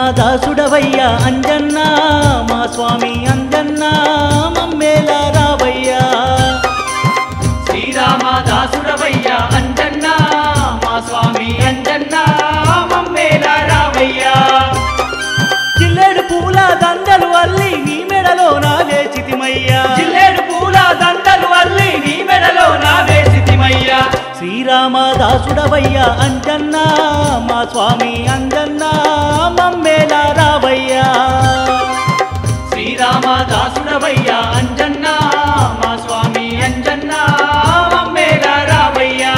దాసుడవయ్యా అంజన్న మా స్వామి అంజన్న మమ్మేలా రావయ్యా శ్రీరామ దాసుడవయ్యా అంజన్న మా స్వామి అంజన్న మమ్మేలా రావయ్యా జిల్లేడు పూల దండలు అల్లి నీ మెడలో నా వేచితిమయ్యా జిల్లేడు పూల దండలు అల్లి నీ మెడలో నా వేసితిమయ్యా శ్రీరామ దాసుడవయ్యా అంజన్న మా స్వామి అంజన్న మమ్మేలా రావయ్యా శ్రీరామ దాసుడవయ్యా అంజన్న మా స్వామి అంజన్న మమ్మేలా రావయ్యా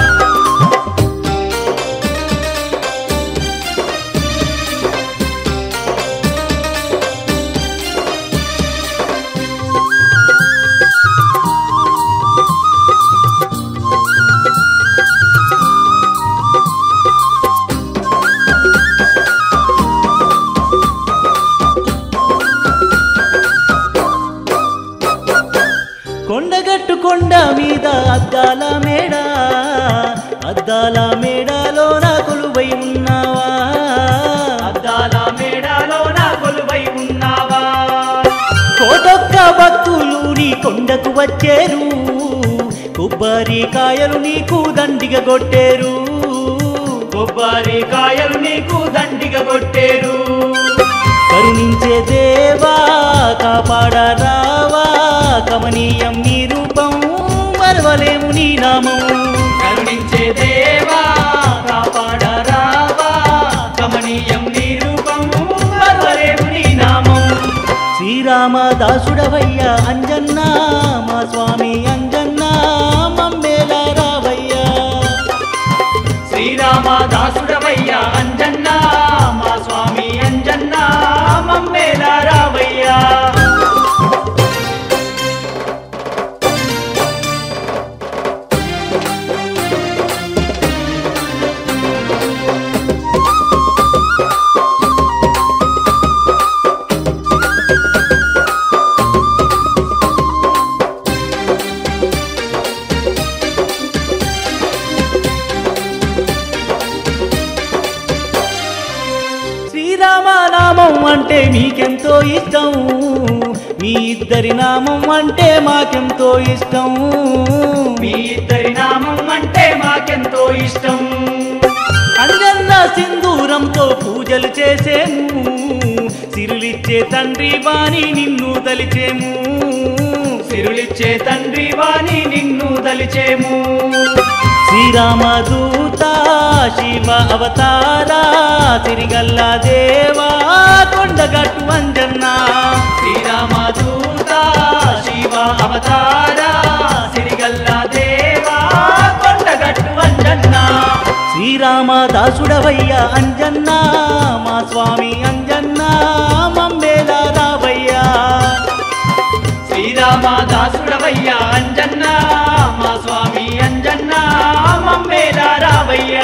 కొండగట్టు కొండ మీద అద్దాల మేడ అద్దాల మేడలో నా కొలువై ఉన్నావా అద్దాల మేడలో నా కొలువై ఉన్నావా కోటొక్క భక్తులు నీ కొండకు వచ్చేరు కొబ్బరికాయలు నీకు దండిగా కొట్టేరు కొబ్బరికాయలు నీకు దండిగా కొట్టేరు కరుణించే దేవా కాపాడరావా కమనీయం నీ రూపం మరవలేము నీ నామం కరుణించే దేవా కాపాడరావా కమనీయం నీ రూపం మరవలేము నీ నామం శ్రీరామ దాసుడవయ్యా అంజన్న మా స్వామి అంజన్న మమ్మేలా రావయ్యా శ్రీరామ దాసుడవయ్యా అంజన్న మా స్వామి అంజన్న మమ్మేలా రావయ్యా శ్రీరామనామం అంటే మీకెంతో ఇష్టం మీ ఇద్దరి నామం అంటే మాకెంతో ఇష్టం మీ ఇద్దరి నామం అంటే మాకెంతో ఇష్టం అంజన్న సింధూరంతో పూజలు చేసేము సిరులిచ్చే తండ్రి వాణి నిన్ను తలిచేము సిరులిచ్చే తండ్రి వాణి నిన్ను దలిచేము శ్రీరామ దూత శివ అవతార సిరిగల్ల దేవా కొండగట్టు అంజన్న శ్రీరామ దూత శివ అవతార సిరిగల్ల దేవా కొండగట్టు అంజన్న శ్రీరామ దాసుడవయ్యా అంజన్న మా స్వామి అంజన్న మమ్మేలా రావయ్యా శ్రీరామ దాసుడవయ్యా అంజన్న మా స్వామి అంజన్న మమ్మేలా రావయ్యా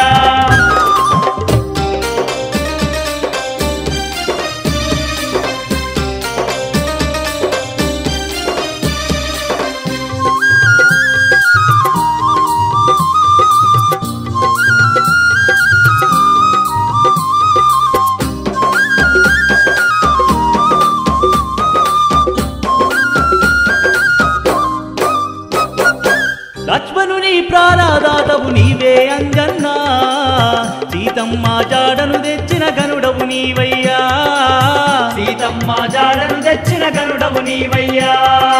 లక్ష్మణుని ప్రాణదాతవు నీవే అంజన్న సీతమ్మ జాడను తెచ్చిన గనుడవు నీవయ్యా సీతమ్మ జాడను తెచ్చిన గరుడవు నీవయ్యా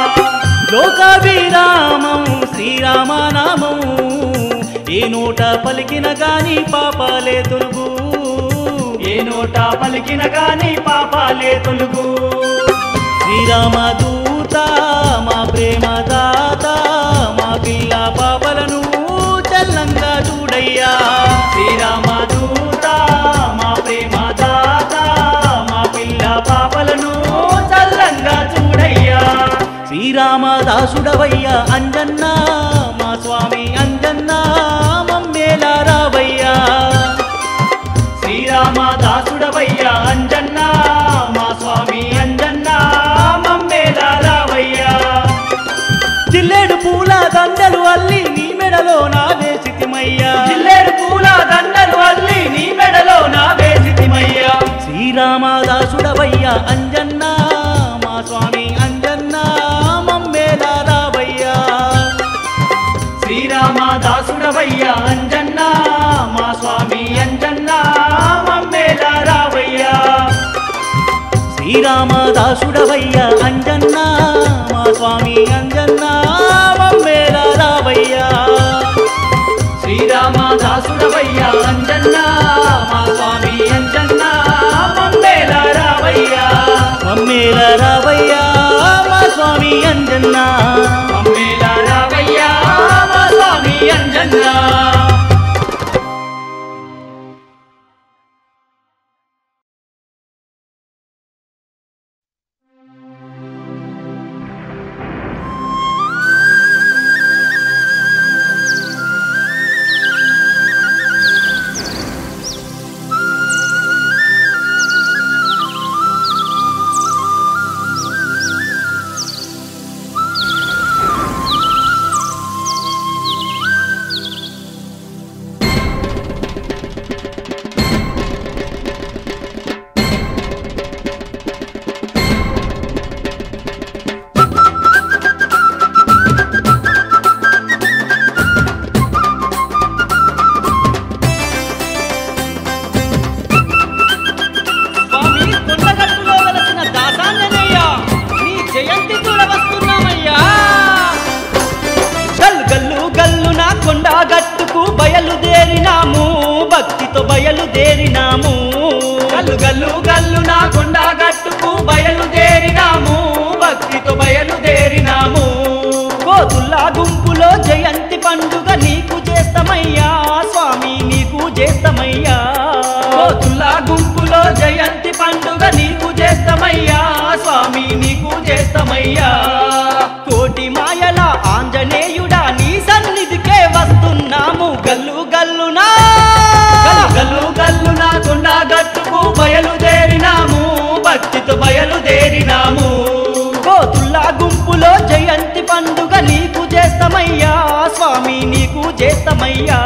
లోకాభిరామం శ్రీరామనామం ఏ నోట పలికిన గాని పాపాలే తొలుగు ఏ నోట పలికిన గాని పాపాలే తొలుగు శ్రీరామ దూత మా ప్రేమ దాత మా పిల్ల పాపలను చల్లంగా చూడయ్యా శ్రీరామ దూత మా ప్రేమ దాత మా పిల్ల పాపలను చల్లంగా చూడయ్యా శ్రీరామ దాసుడవయ్యా అంజన్న మా స్వామి అంజన్న మమ్మేలా రావయ్యా శ్రీరామ దాసుడవయ్యా అంజన్న మా స్వామి అంజన్న మమ్మేలా రావయ్యా జిల్లేడు పూల దండలు అల్లి నీ మెడలో నా వేసితిమయ్యా జిల్లేడు పూల దండలు అల్లి నీ మెడలో నా వేసితిమయ్యా శ్రీరామ దాసుడవయ్యా అంజన్న మా స్వామి అంజన్న మమ్మేల రావయ్యా శ్రీరామ దాసుడవయ్యా అంజన్న మా స్వామి అంజన్న మమ్మేల రావయ్యా మమ్మేల రావయ్యా మా స్వామి అంజన్న మమ్మేల రావయ్యా మా స్వామి అంజన్న బయలుదేరినాము భక్తితో బయలుదేరినాము గల్లు గల్లు గల్లు నా కొండ గట్టుకు బయలుదేరినాము భక్తితో బయలుదేరినాము కోతుల్లా గుంపులో జయంతి పండుగ నీకు చేస్తామయ్యా స్వామి నీకు చేస్తామయ్యా కోతుల్లా గుంపులో జయంతి పండుగ నీకు చేస్తామయ్యా స్వామి నీకు చేస్తామయ్యా కోటి మాయల ఆంజనేయుడా నీ సన్నిధికే వస్తున్నాము గల్లు గల్లునా గల్లు గల్లు నా కొండ గట్టుకు బయలుదేరినాము భక్తితో బయలుదేరినాము కోతుల్లా గుంపులో జయంతి పండుగ నీకు చేస్తామయ్యా స్వామి నీకు చేస్తామయ్యా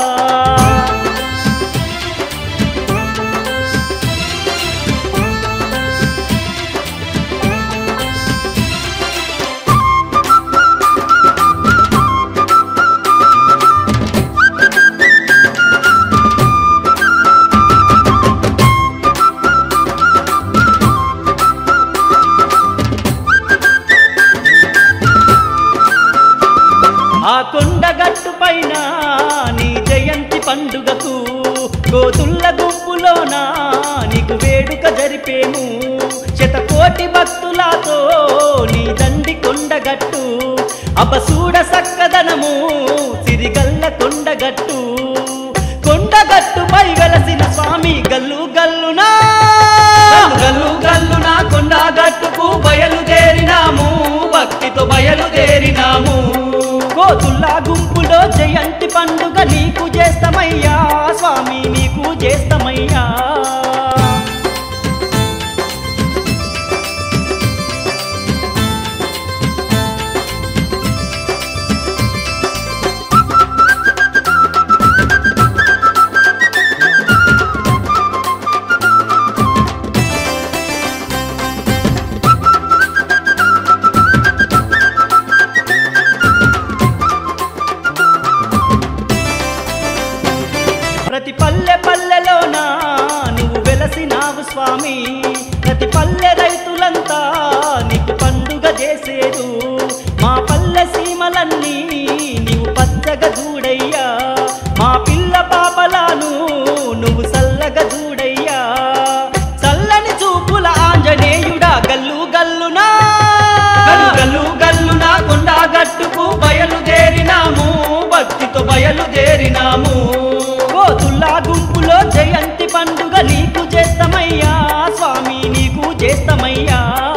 ఆ కొండగట్టు పైన నీ జయంతి పండుగకు కోతుల్ల గుంపులోన నీకు వేడుక జరిపేము శతకోటి భక్తులతో నీ దండి కొండగట్టు అపసూడ సక్కదనము సిరిగల్ల కొండగట్టు కొండగట్టు పై వెలసిన స్వామి గల్లు గల్లునా గల్లు గల్లు నా కొండ గట్టుకు బయలుదేరినాము భక్తితో బయలుదేరినాము కోతుల్లా గుంపులో జయంతి పండుగ నీకు చేస్తామయ్యా స్వామి నీకు చేస్తామయ్యా ప్రతి పల్లె పల్లెలోనా నువ్వు వెలసినావు స్వామి ప్రతి పల్లె రైతులంతా నీకు పండుగ చేసేరు మా పల్లె సీమలన్నీ నీవు పచ్చగా చూడయ్యా మా పిల్ల పాపలాను నువ్వు చల్లగా చూడయ్యా చల్లని చూపుల ఆంజనేయుడా గల్లు గల్లునా గల్లు గల్లు గల్లు నా కొండ గట్టుకు బయలుదేరినాము భక్తితో బయలుదేరినాము కోతుల్లా గుంపులో జయంతి పండుగ నీకు చేస్తామయ్యా స్వామి నీకు చేస్తామయ్యా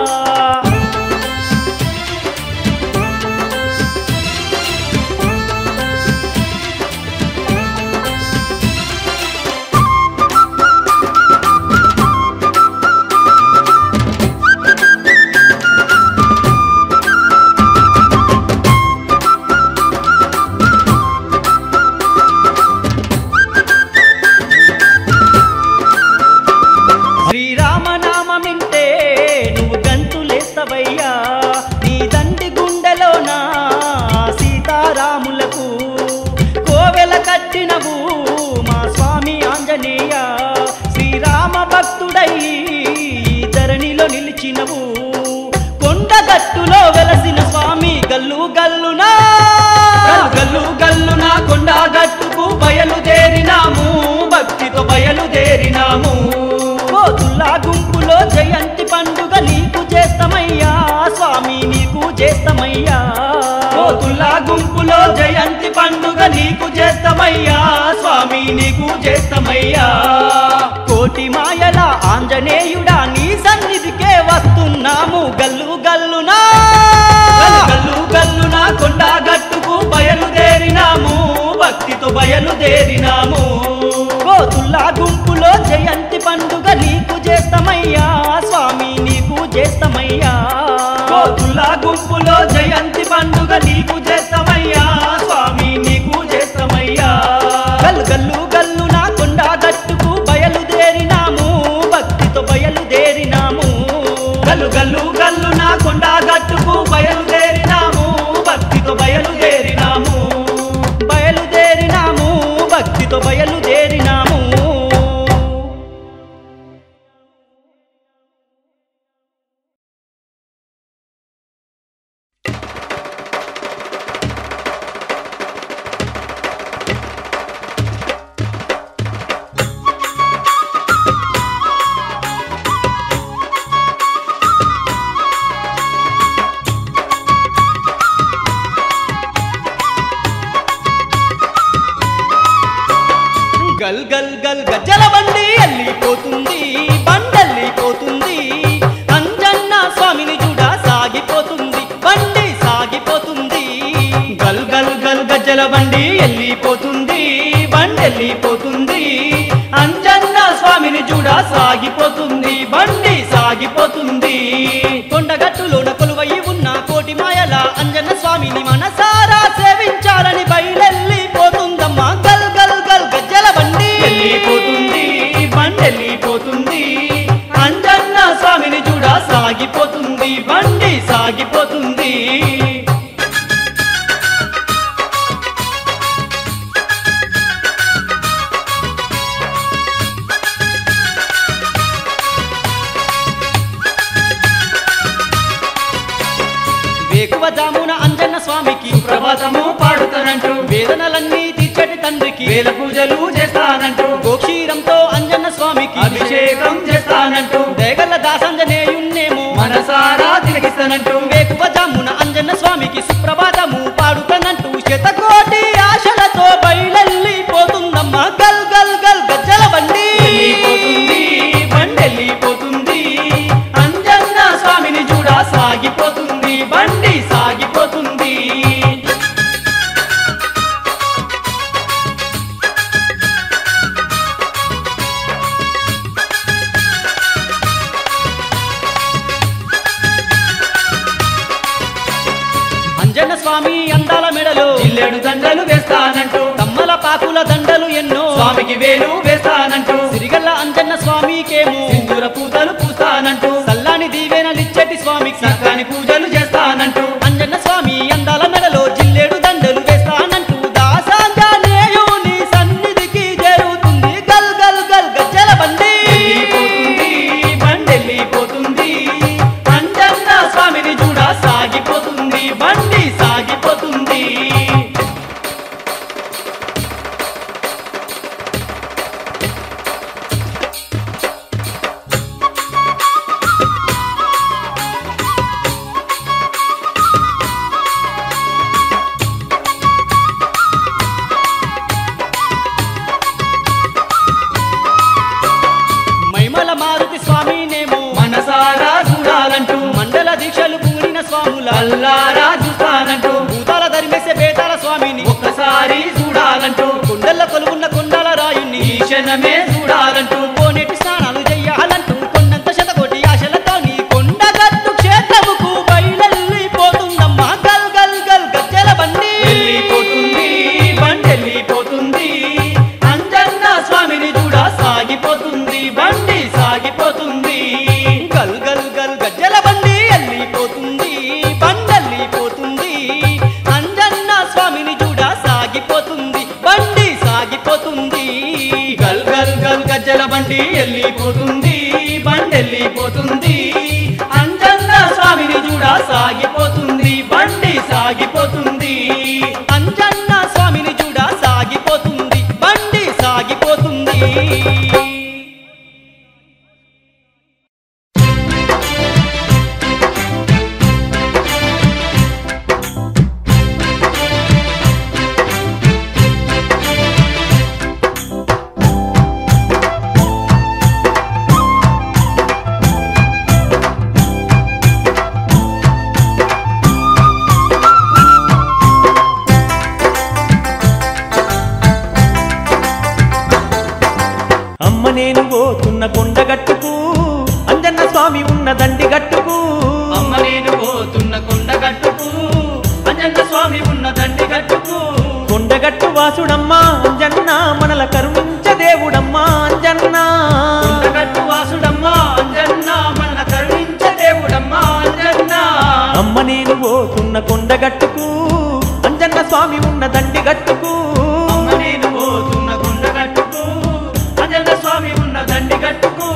శ్రీరామనామమింటే నువ్వు గంతులేస్తవయ్యా నీ దండి గుండెలోనా సీతారాములకు కోవెల కట్టినవు మా స్వామి ఆంజనేయ శ్రీరామ భక్తుడై ధరణిలో నిలిచినవు కొండగట్టులో వెలసిన స్వామి గల్లు గల్లునా గల్లు గల్లు గల్లున కొండగట్టుకు బయలుదేరినాము భక్తితో బయలుదేరినాము కోతుల్లా గుంపులో జయంతి పండుగ నీకు చేస్తామయ్యా స్వామి నీకు చేస్తామయ్యా కోతుల్లా గుంపులో జయంతి పండుగ నీకు చేస్తామయ్యా స్వామి నీకు చేస్తామయ్యా కోటి మాయల ఆంజనేయుడా నీ సన్నిధికే వస్తున్నాము గల్లు గల్లునా గల్లు గల్లు గల్లున కొండగట్టుకు బయలుదేరినాము భక్తితో బయలుదేరినాము కోతుల్లా గుంపులో జయంతి పండుగ నీకు చేస్తామయ్యా స్వామి నీకు చేస్తామయ్యా కోతుల్లా గుంపులో జయంతి పండుగ నీకు చేస్తామయ్యా స్వామి నీకు చేస్తామయ్యా గల్లు గల్లు గల్లు నా కొండగట్టుకు బయలుదేరినాము భక్తితో బయలుదేరినాము గల్లు గల్లు గల్లు నా కొండగట్టుకు బయలుదేరినాము భక్తితో బయలుదేరినాము బయలుదేరినాము భక్తితో బయలుదేరినాము గల్ గల్ గల్ గజ్జల బండి వెళ్ళిపోతుంది బండెళ్ళిపోతుంది అంజన్న స్వామిని చూడ సాగిపోతుంది బండి సాగిపోతుంది గల్ గల్ గల్ గజ్జల బండి వెళ్ళిపోతుంది బండెళ్ళిపోతుంది అంజన్న స్వామిని చూడ సాగిపోతుంది బండి సాగిపోతుంది కొండగట్టులోన కొలువై ఉన్న కోటి మాయల అంజన్న స్వామిని మనసారా సేవించాలని బయలెళ్ళిపోతుందమ్మా గల్ గల్ గల్ గజ్జల బండి వెళ్ళిపోతుంది బండెళ్ళిపోతుంది అంజన్న స్వామిని చూడ సాగిపోతుంది బండి సాగిపోతుంది వేకువ జామున అంజన్న స్వామికి ప్రభాతము పాడుతానంటూ వేదనలన్నీ తీర్చటి తండ్రికి వేల పూజలు చేస్తానంటూ గోక్షీరంతో అంజన్న స్వామికి అభిషేకం చేస్తానంటూ దేగల దాసంజనేయున్నేమో మనసారా తిలకిస్తానంటూ వేకువ జామున అంజన్న స్వామికి సుప్రభాతము పాడుతానంటూ శతకోటి ఆశలతో బయలెళ్ళిపోతుందమ్మా గల్ గల్ గల్ గజ్జల బండి వెళ్ళిపోతుంది బండెళ్ళిపోతుంది అంజన్న స్వామిని చూడ సాగిపోతుంది బండి సాగిపోతుంది అంజన్న స్వామి అందాల మెడలో జిల్లెడు దండలు వేస్తానంటూ తమ్మల పాకుల దండలు ఎన్నో స్వామికి వేలు వేస్తానంటూ సిరిగల్ల అంజన్న స్వామికేమో సింధూర పూతలు పూస్తానంటూ సల్లాని దీవెనలిచ్చటి స్వామికి సకాని పూజలు చేస్తానంటూ అంజన్న స్వామి అందాల మెడలో జిల్లేడు దండలు వేస్తానంటూ దాసాంజనేయుని సన్నిధికి చేరుతుంది గల్ గల్ గల్ గజ్జల బండి వెళ్ళిపోతుంది బండెళ్ళిపోతుంది అంజన్న స్వామిని చూడ సాగిపోతుంది బండి సాగిపోతుంది మైమల మారుతి స్వామినేమో మనసారా చూడాలంటూ మండల దీక్షలు పూనిన స్వాముల అల్లారా చూస్తానంటూ భూతాల ధర్మేసే బేతాల స్వామిని ఒక్కసారి చూడాలంటూ కొండల కొలువున్న కొండల రాయుణ్ణి ఈ క్షణమే చూడాలంటూ కోనేటి స్నానాలు చెయ్యాలంటూ కొండంత శతకోటి ఆశలతో నీ కొండగట్టు క్షేత్రముకు బయలెళ్ళిపోతుందమ్మా గల్ గల్ గల్ గజ్జల బండి వెళ్ళిపోతుంది బండెళ్ళిపోతుంది అంజన్న స్వామిని చూడ సాగిపోతుంది బండి సాగిపోతుంది గల్ గల్ గల్ గజ్జల బండి వెళ్ళిపోతుంది బండెళ్ళిపోతుంది అంజన్న స్వామిని చూడ సాగిపోతుంది బండి సాగిపోతుంది గల్ గల్ గల్ గజ్జల బండి వెళ్ళిపోతుంది బండెళ్ళిపోతుంది అంజన్న స్వామిని చూడ సాగి అమ్మ నేను పోతున్న కొండగట్టుకు అంజన్న స్వామి ఉన్న దండి గట్టుకు అమ్మ నేను పోతున్న కొండగట్టుకు అంజన్న స్వామి ఉన్న దండి గట్టుకు కొండగట్టు వాసుడమ్మా అంజన్న మనల కరుణించ దేవుడమ్మా అంజన్న కొండగట్టు వాసుడమ్మా అంజన్న మన కరుణించ దేవుడమ్మా అంజన్న అమ్మ నేను పోతున్న కొండగట్టుకు అంజన్న స్వామి ఉన్న దండి గట్టుకు అమ్మ నేను పోతున్న కొండగట్టుకు అంజన్న స్వామి ఉన్న దండి గట్టుకు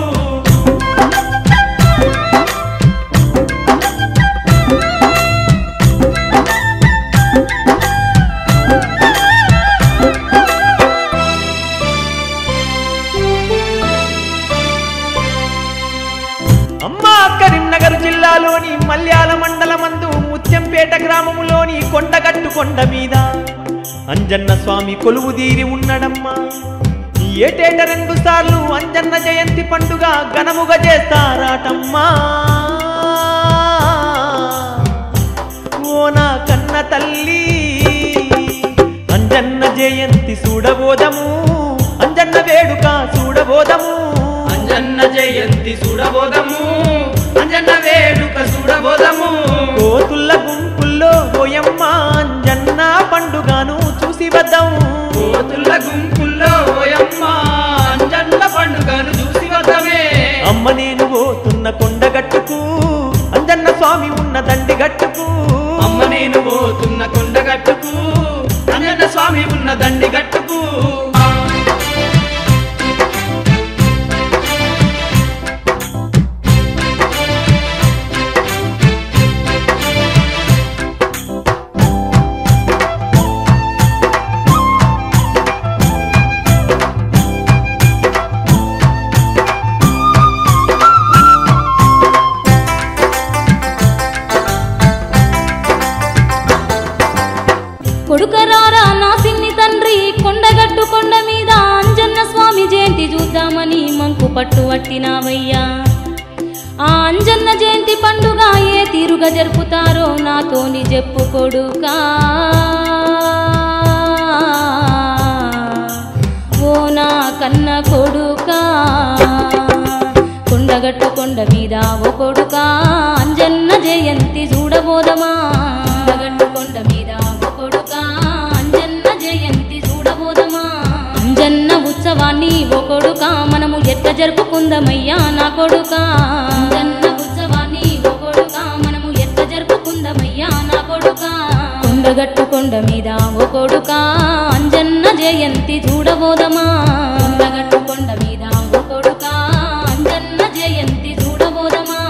అమ్మా కరీంనగర్ జిల్లాలోని మల్యాల మండలమందు ముత్యంపేట గ్రామములోని కొండగట్టు కొండ మీద అంజన్న స్వామి కొలువుదీరి ఉన్నడమ్మా ఏటేట రెండు సార్లు అంజన్న జయంతి పండుగ ఘనముగా చేస్తారాటమ్మా ఓ నా కన్న తల్లి అంజన్న జయంతి చూడబోదము అంజన్న వేడుక చూడబోదము అంజన్న జయంతి చూడబోదము అంజన్న వేడుక చూడబోదము కోతుల్ల గుంపుల్లో ఓయమ్మ అంజన్న పండుగను చూసి వద్దాం కోతుల గుంపుల్లో ఓయమ్మ అంజన్న పండుగను చూసి వద్దమే అమ్మ నేను పోతున్న కొండగట్టుకు అంజన్న స్వామి ఉన్న దండి గట్టుకు అమ్మ నేను పోతున్న కొండగట్టుకు అంజన్న స్వామి ఉన్న దండి గట్టుకు కొడుకరారా నా సిన్ని తండ్రి కొండగట్టు కొండ మీద అంజన్న స్వామి జయంతి చూద్దామని మంకు పట్టు పట్టినావయ్యా ఆ అంజన్న జయంతి పండుగ ఏ తీరుగా జరుపుతారో నాతోని చెప్పు కొడుకా ఓ నా కన్న కొడుకా కొండగట్టు కొండ మీద ఓ కొడుకా అంజన్న జయంతి చూడబోదమా కొండగట్టు కొండ మీద అంజన్న జయంతి చూడబోదమా అంజన్న ఉత్సవాన్ని ఓ కొడుకా మనము ఎట్ట జరుపుకుందామయ్యా నా కొడుకా అంజన్న ఉత్సవాన్ని ఓ కొడుకా మనము ఎట్ట జరుపుకుందామయ్యా నా కొడుకా కొండగట్టు కొండ మీద ఓ కొడుకా అంజన్న జయంతి చూడబోదమా కొండగట్టు కొండ మీద ఓ కొడుకా అంజన్న జయంతి చూడబోదమా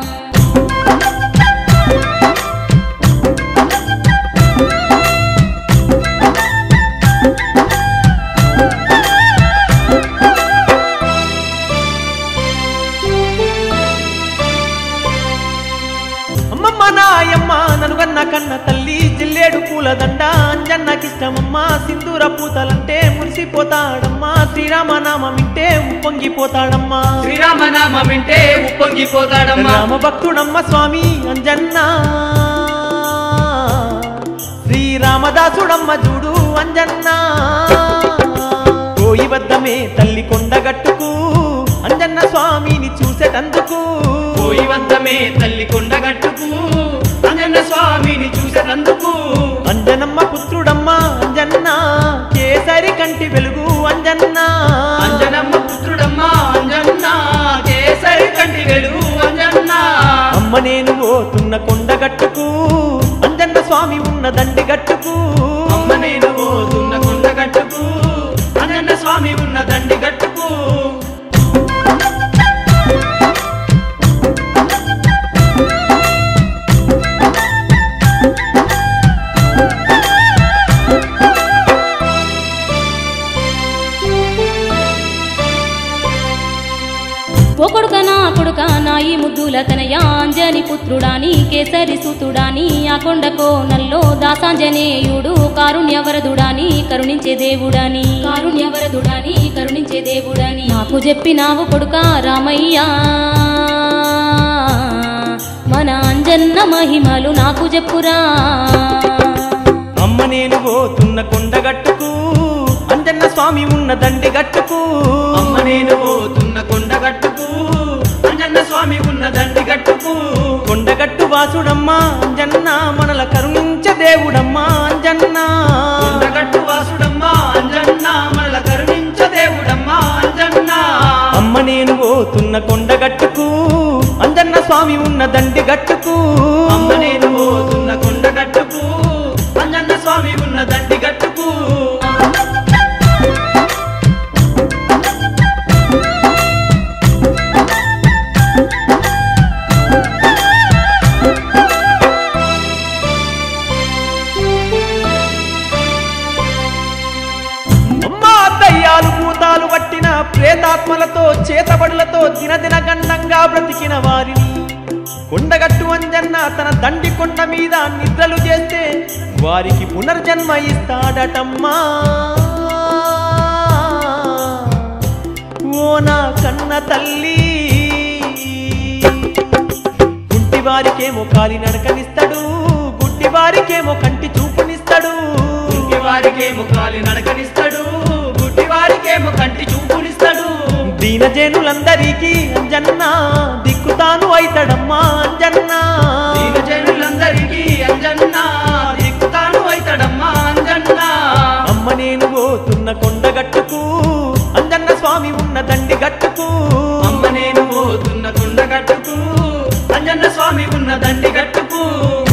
నాయమ్మ ననుగన్న కన్న తల్లి జిల్లేడు పూలదండ అంజన్నకిష్టమమ్మా సింధూర పూతలంటే మురిసిపోతాడమ్మా శ్రీరామనామం వింటే ఉప్పొంగిపోతాడమ్మా శ్రీరామనామం వింటే ఉప్పొంగిపోతాడమ్మా రామ భక్తుడమ్మ స్వామి అంజన్న శ్రీరామదాసుడమ్మ చూడు అంజన్న పోయి వద్దమే తల్లి కొండగట్టుకు అంజన్న స్వామిని చూసేటందుకు పోయి వద్దమే తల్లి కొండగట్టుకు అంజన్న స్వామిని చూసేటందుకు అంజనమ్మ పుత్రుడమ్మ అంజన్న కేసరి కంటి వెలుగు అంజన్న అంజనమ్మ పుత్రుడమ్మ అంజన్న కేసరి కంటి వెలుగు అంజన్న అమ్మ నేను పోతున్న కొండగట్టుకు అంజన్న స్వామి ఉన్న దండి గట్టుకు అమ్మ నేను పోతున్న కొండగట్టుకు అంజన్న స్వామి ఉన్న దండి గట్టుకు ఓ కొడుక నా కొడుక నా ఈ ముద్దుల తనయ అంజని పుత్రుడాని కేసరి సూతుడాని ఆ కొండకో నల్లో దాసాంజనేయుడు కారుణ్యవరదుడాని కరుణించే దేవుడాని కారుణ్యవరదుడాని కరుణించే దేవుడాని నాకు చెప్పినావు కొడుక రామయ్య మన అంజన్న మహిమలు నాకు చెప్పురా అమ్మ నేను పోతున్న కొండగట్టుకు అంజన్న స్వామి ఉన్న దండి గట్టుకు అమ్మ నేను పోతున్న కొండగట్టుకు అంజన్న స్వామి ఉన్న దండి గట్టుకు కొండగట్టు వాసుడమ్మా అంజన్న మనల కరుణించే దేవుడమ్మా అంజన్న కొండగట్టు వాసుడమ్మా అంజన్న మనల కరుణించ దేవుడమ్మా అంజన్న అమ్మ నేను పోతున్న కొండగట్టుకు అంజన్న స్వామి ఉన్న దండి గట్టుకు అమ్మ నేను పోతున్న కొండగట్టుకు అంజన్న స్వామి ఉన్న దండి గట్టుకు భూతాలు పట్టిన ప్రేతాత్మలతో చేతబడులతో దినదిన గండంగా బ్రతికిన వారిని కొండగట్టు అంజన్న తన దండి కొండ మీద నిద్రలు చేస్తే వారికి పునర్జన్మ ఇస్తాడటమ్మా ఓ నా కన్న తల్లి గుడ్డి వారికేమో కాలి నడకనిస్తాడు గుడ్డి వారికేమో కంటి చూపునిస్తాడు గుడ్డి వారికేమో కాలి నడకనిస్తాడు గుడ్డి వారికేమో కంటి చూపునిస్తాడు దీనజనులందరికీ అంజన్న దిక్కుతాను అయితడమ్మా అంజన్న దీనజనులందరికీ అంజన్న దిక్కుతాను అయితడమ్మా అంజన్న అమ్మ నేను పోతున్న కొండగట్టుకు అంజన్న స్వామి ఉన్న దండి గట్టుకు అమ్మ నేను పోతున్న కొండగట్టుకు అంజన్న స్వామి ఉన్న దండి గట్టుకు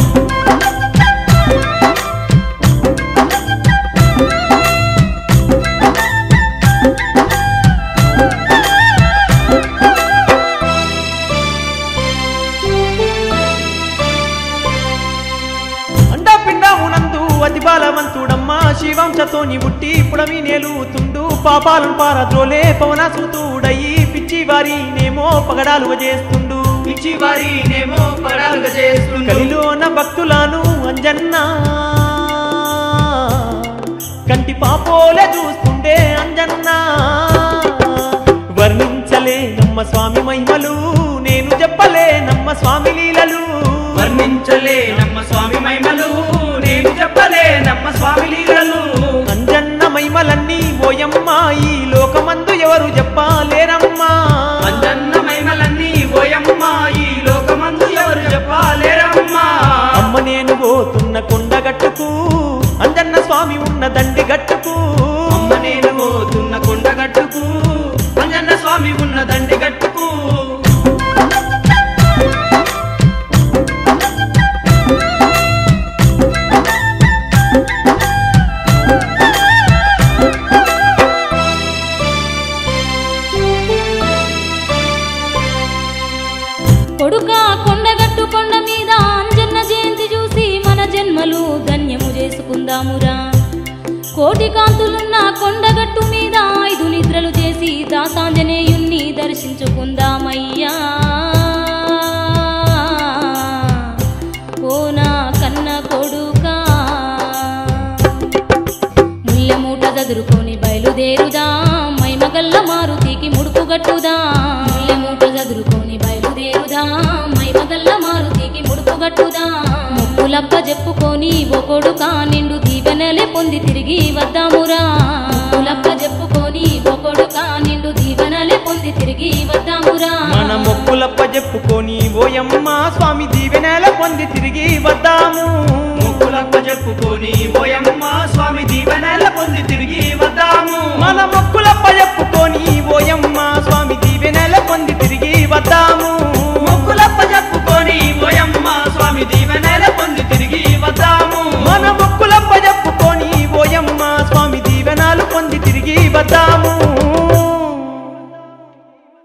అతి బలవంతుడమ్మా శివంశతోని పుట్టి పుడమి నేలుతుండు పాపాలను పారద్రోలే పవనాసుతుడయి పిచ్చి వారినేమో పగడాలుగా చేస్తుండు పిచ్చి వారినేమో పగడాలుగా చేస్తుండు కలిలోన భక్తులను అంజన్న కంటి పాపోలే చూస్తుండే అంజన్న వర్ణించలే నమ్మ స్వామి మహిమలు నేను చెప్పలే నమ్మ స్వామి లీలలు వర్ణించలే నమ్మ స్వామి మహిమలు నేను చెప్పలే నమ్మ స్వామి లీలలు అంజన్న మహిమలన్నీ ఓయమ్మా ఈ లోకమందు ఎవరు చెప్పలేరమ్మా అంజన్న మహిమలన్నీ ఓయమ్మా ఈ లోకమందు ఎవరు చెప్పలేరమ్మా అమ్మ నేను పోతున్న కొండగట్టుకు అంజన్న స్వామి ఉన్న దండి గట్టుకు అమ్మ నేను పోతున్న కొండగట్టుకు అంజన్న స్వామి ఉన్న దండి గట్టుకు కొడుక కొండగట్టు కొండ మీద అంజన్న జయంతి చూసి మన జన్మలు ధన్యము చేసుకుందామురా కోటి కాంతులున్న కొండగట్టు మీద ఐదు నిద్రలు చేసి దాసాంజనేయుణ్ణి దర్శించుకుందామయ్యా ఓ నా కన్న కొడుకా ముల్లెమూట చదురుకొని బయలుదేరుదా మైమగల్ల మారుతికి ముడుపు గట్టుదా ముల్లెమూట చదురుకొని బయలుదేరుదా మైమగల్ల మారుతికి ముడుపు గట్టుదా ముక్కులప్ప చెప్పుకొని ఓ కొడుకా నిండు దీవెనలే పొంది తిరిగి వద్దామురా ముక్కులప్ప చెప్పుకొని ఓ కొడుకా నిండు దీవెనలే పొంది తిరిగి వద్దామురా మన మొక్కులప్ప చెప్పుకొని ఓయమ్మ స్వామి దీవెనల పొంది తిరిగి వద్దాము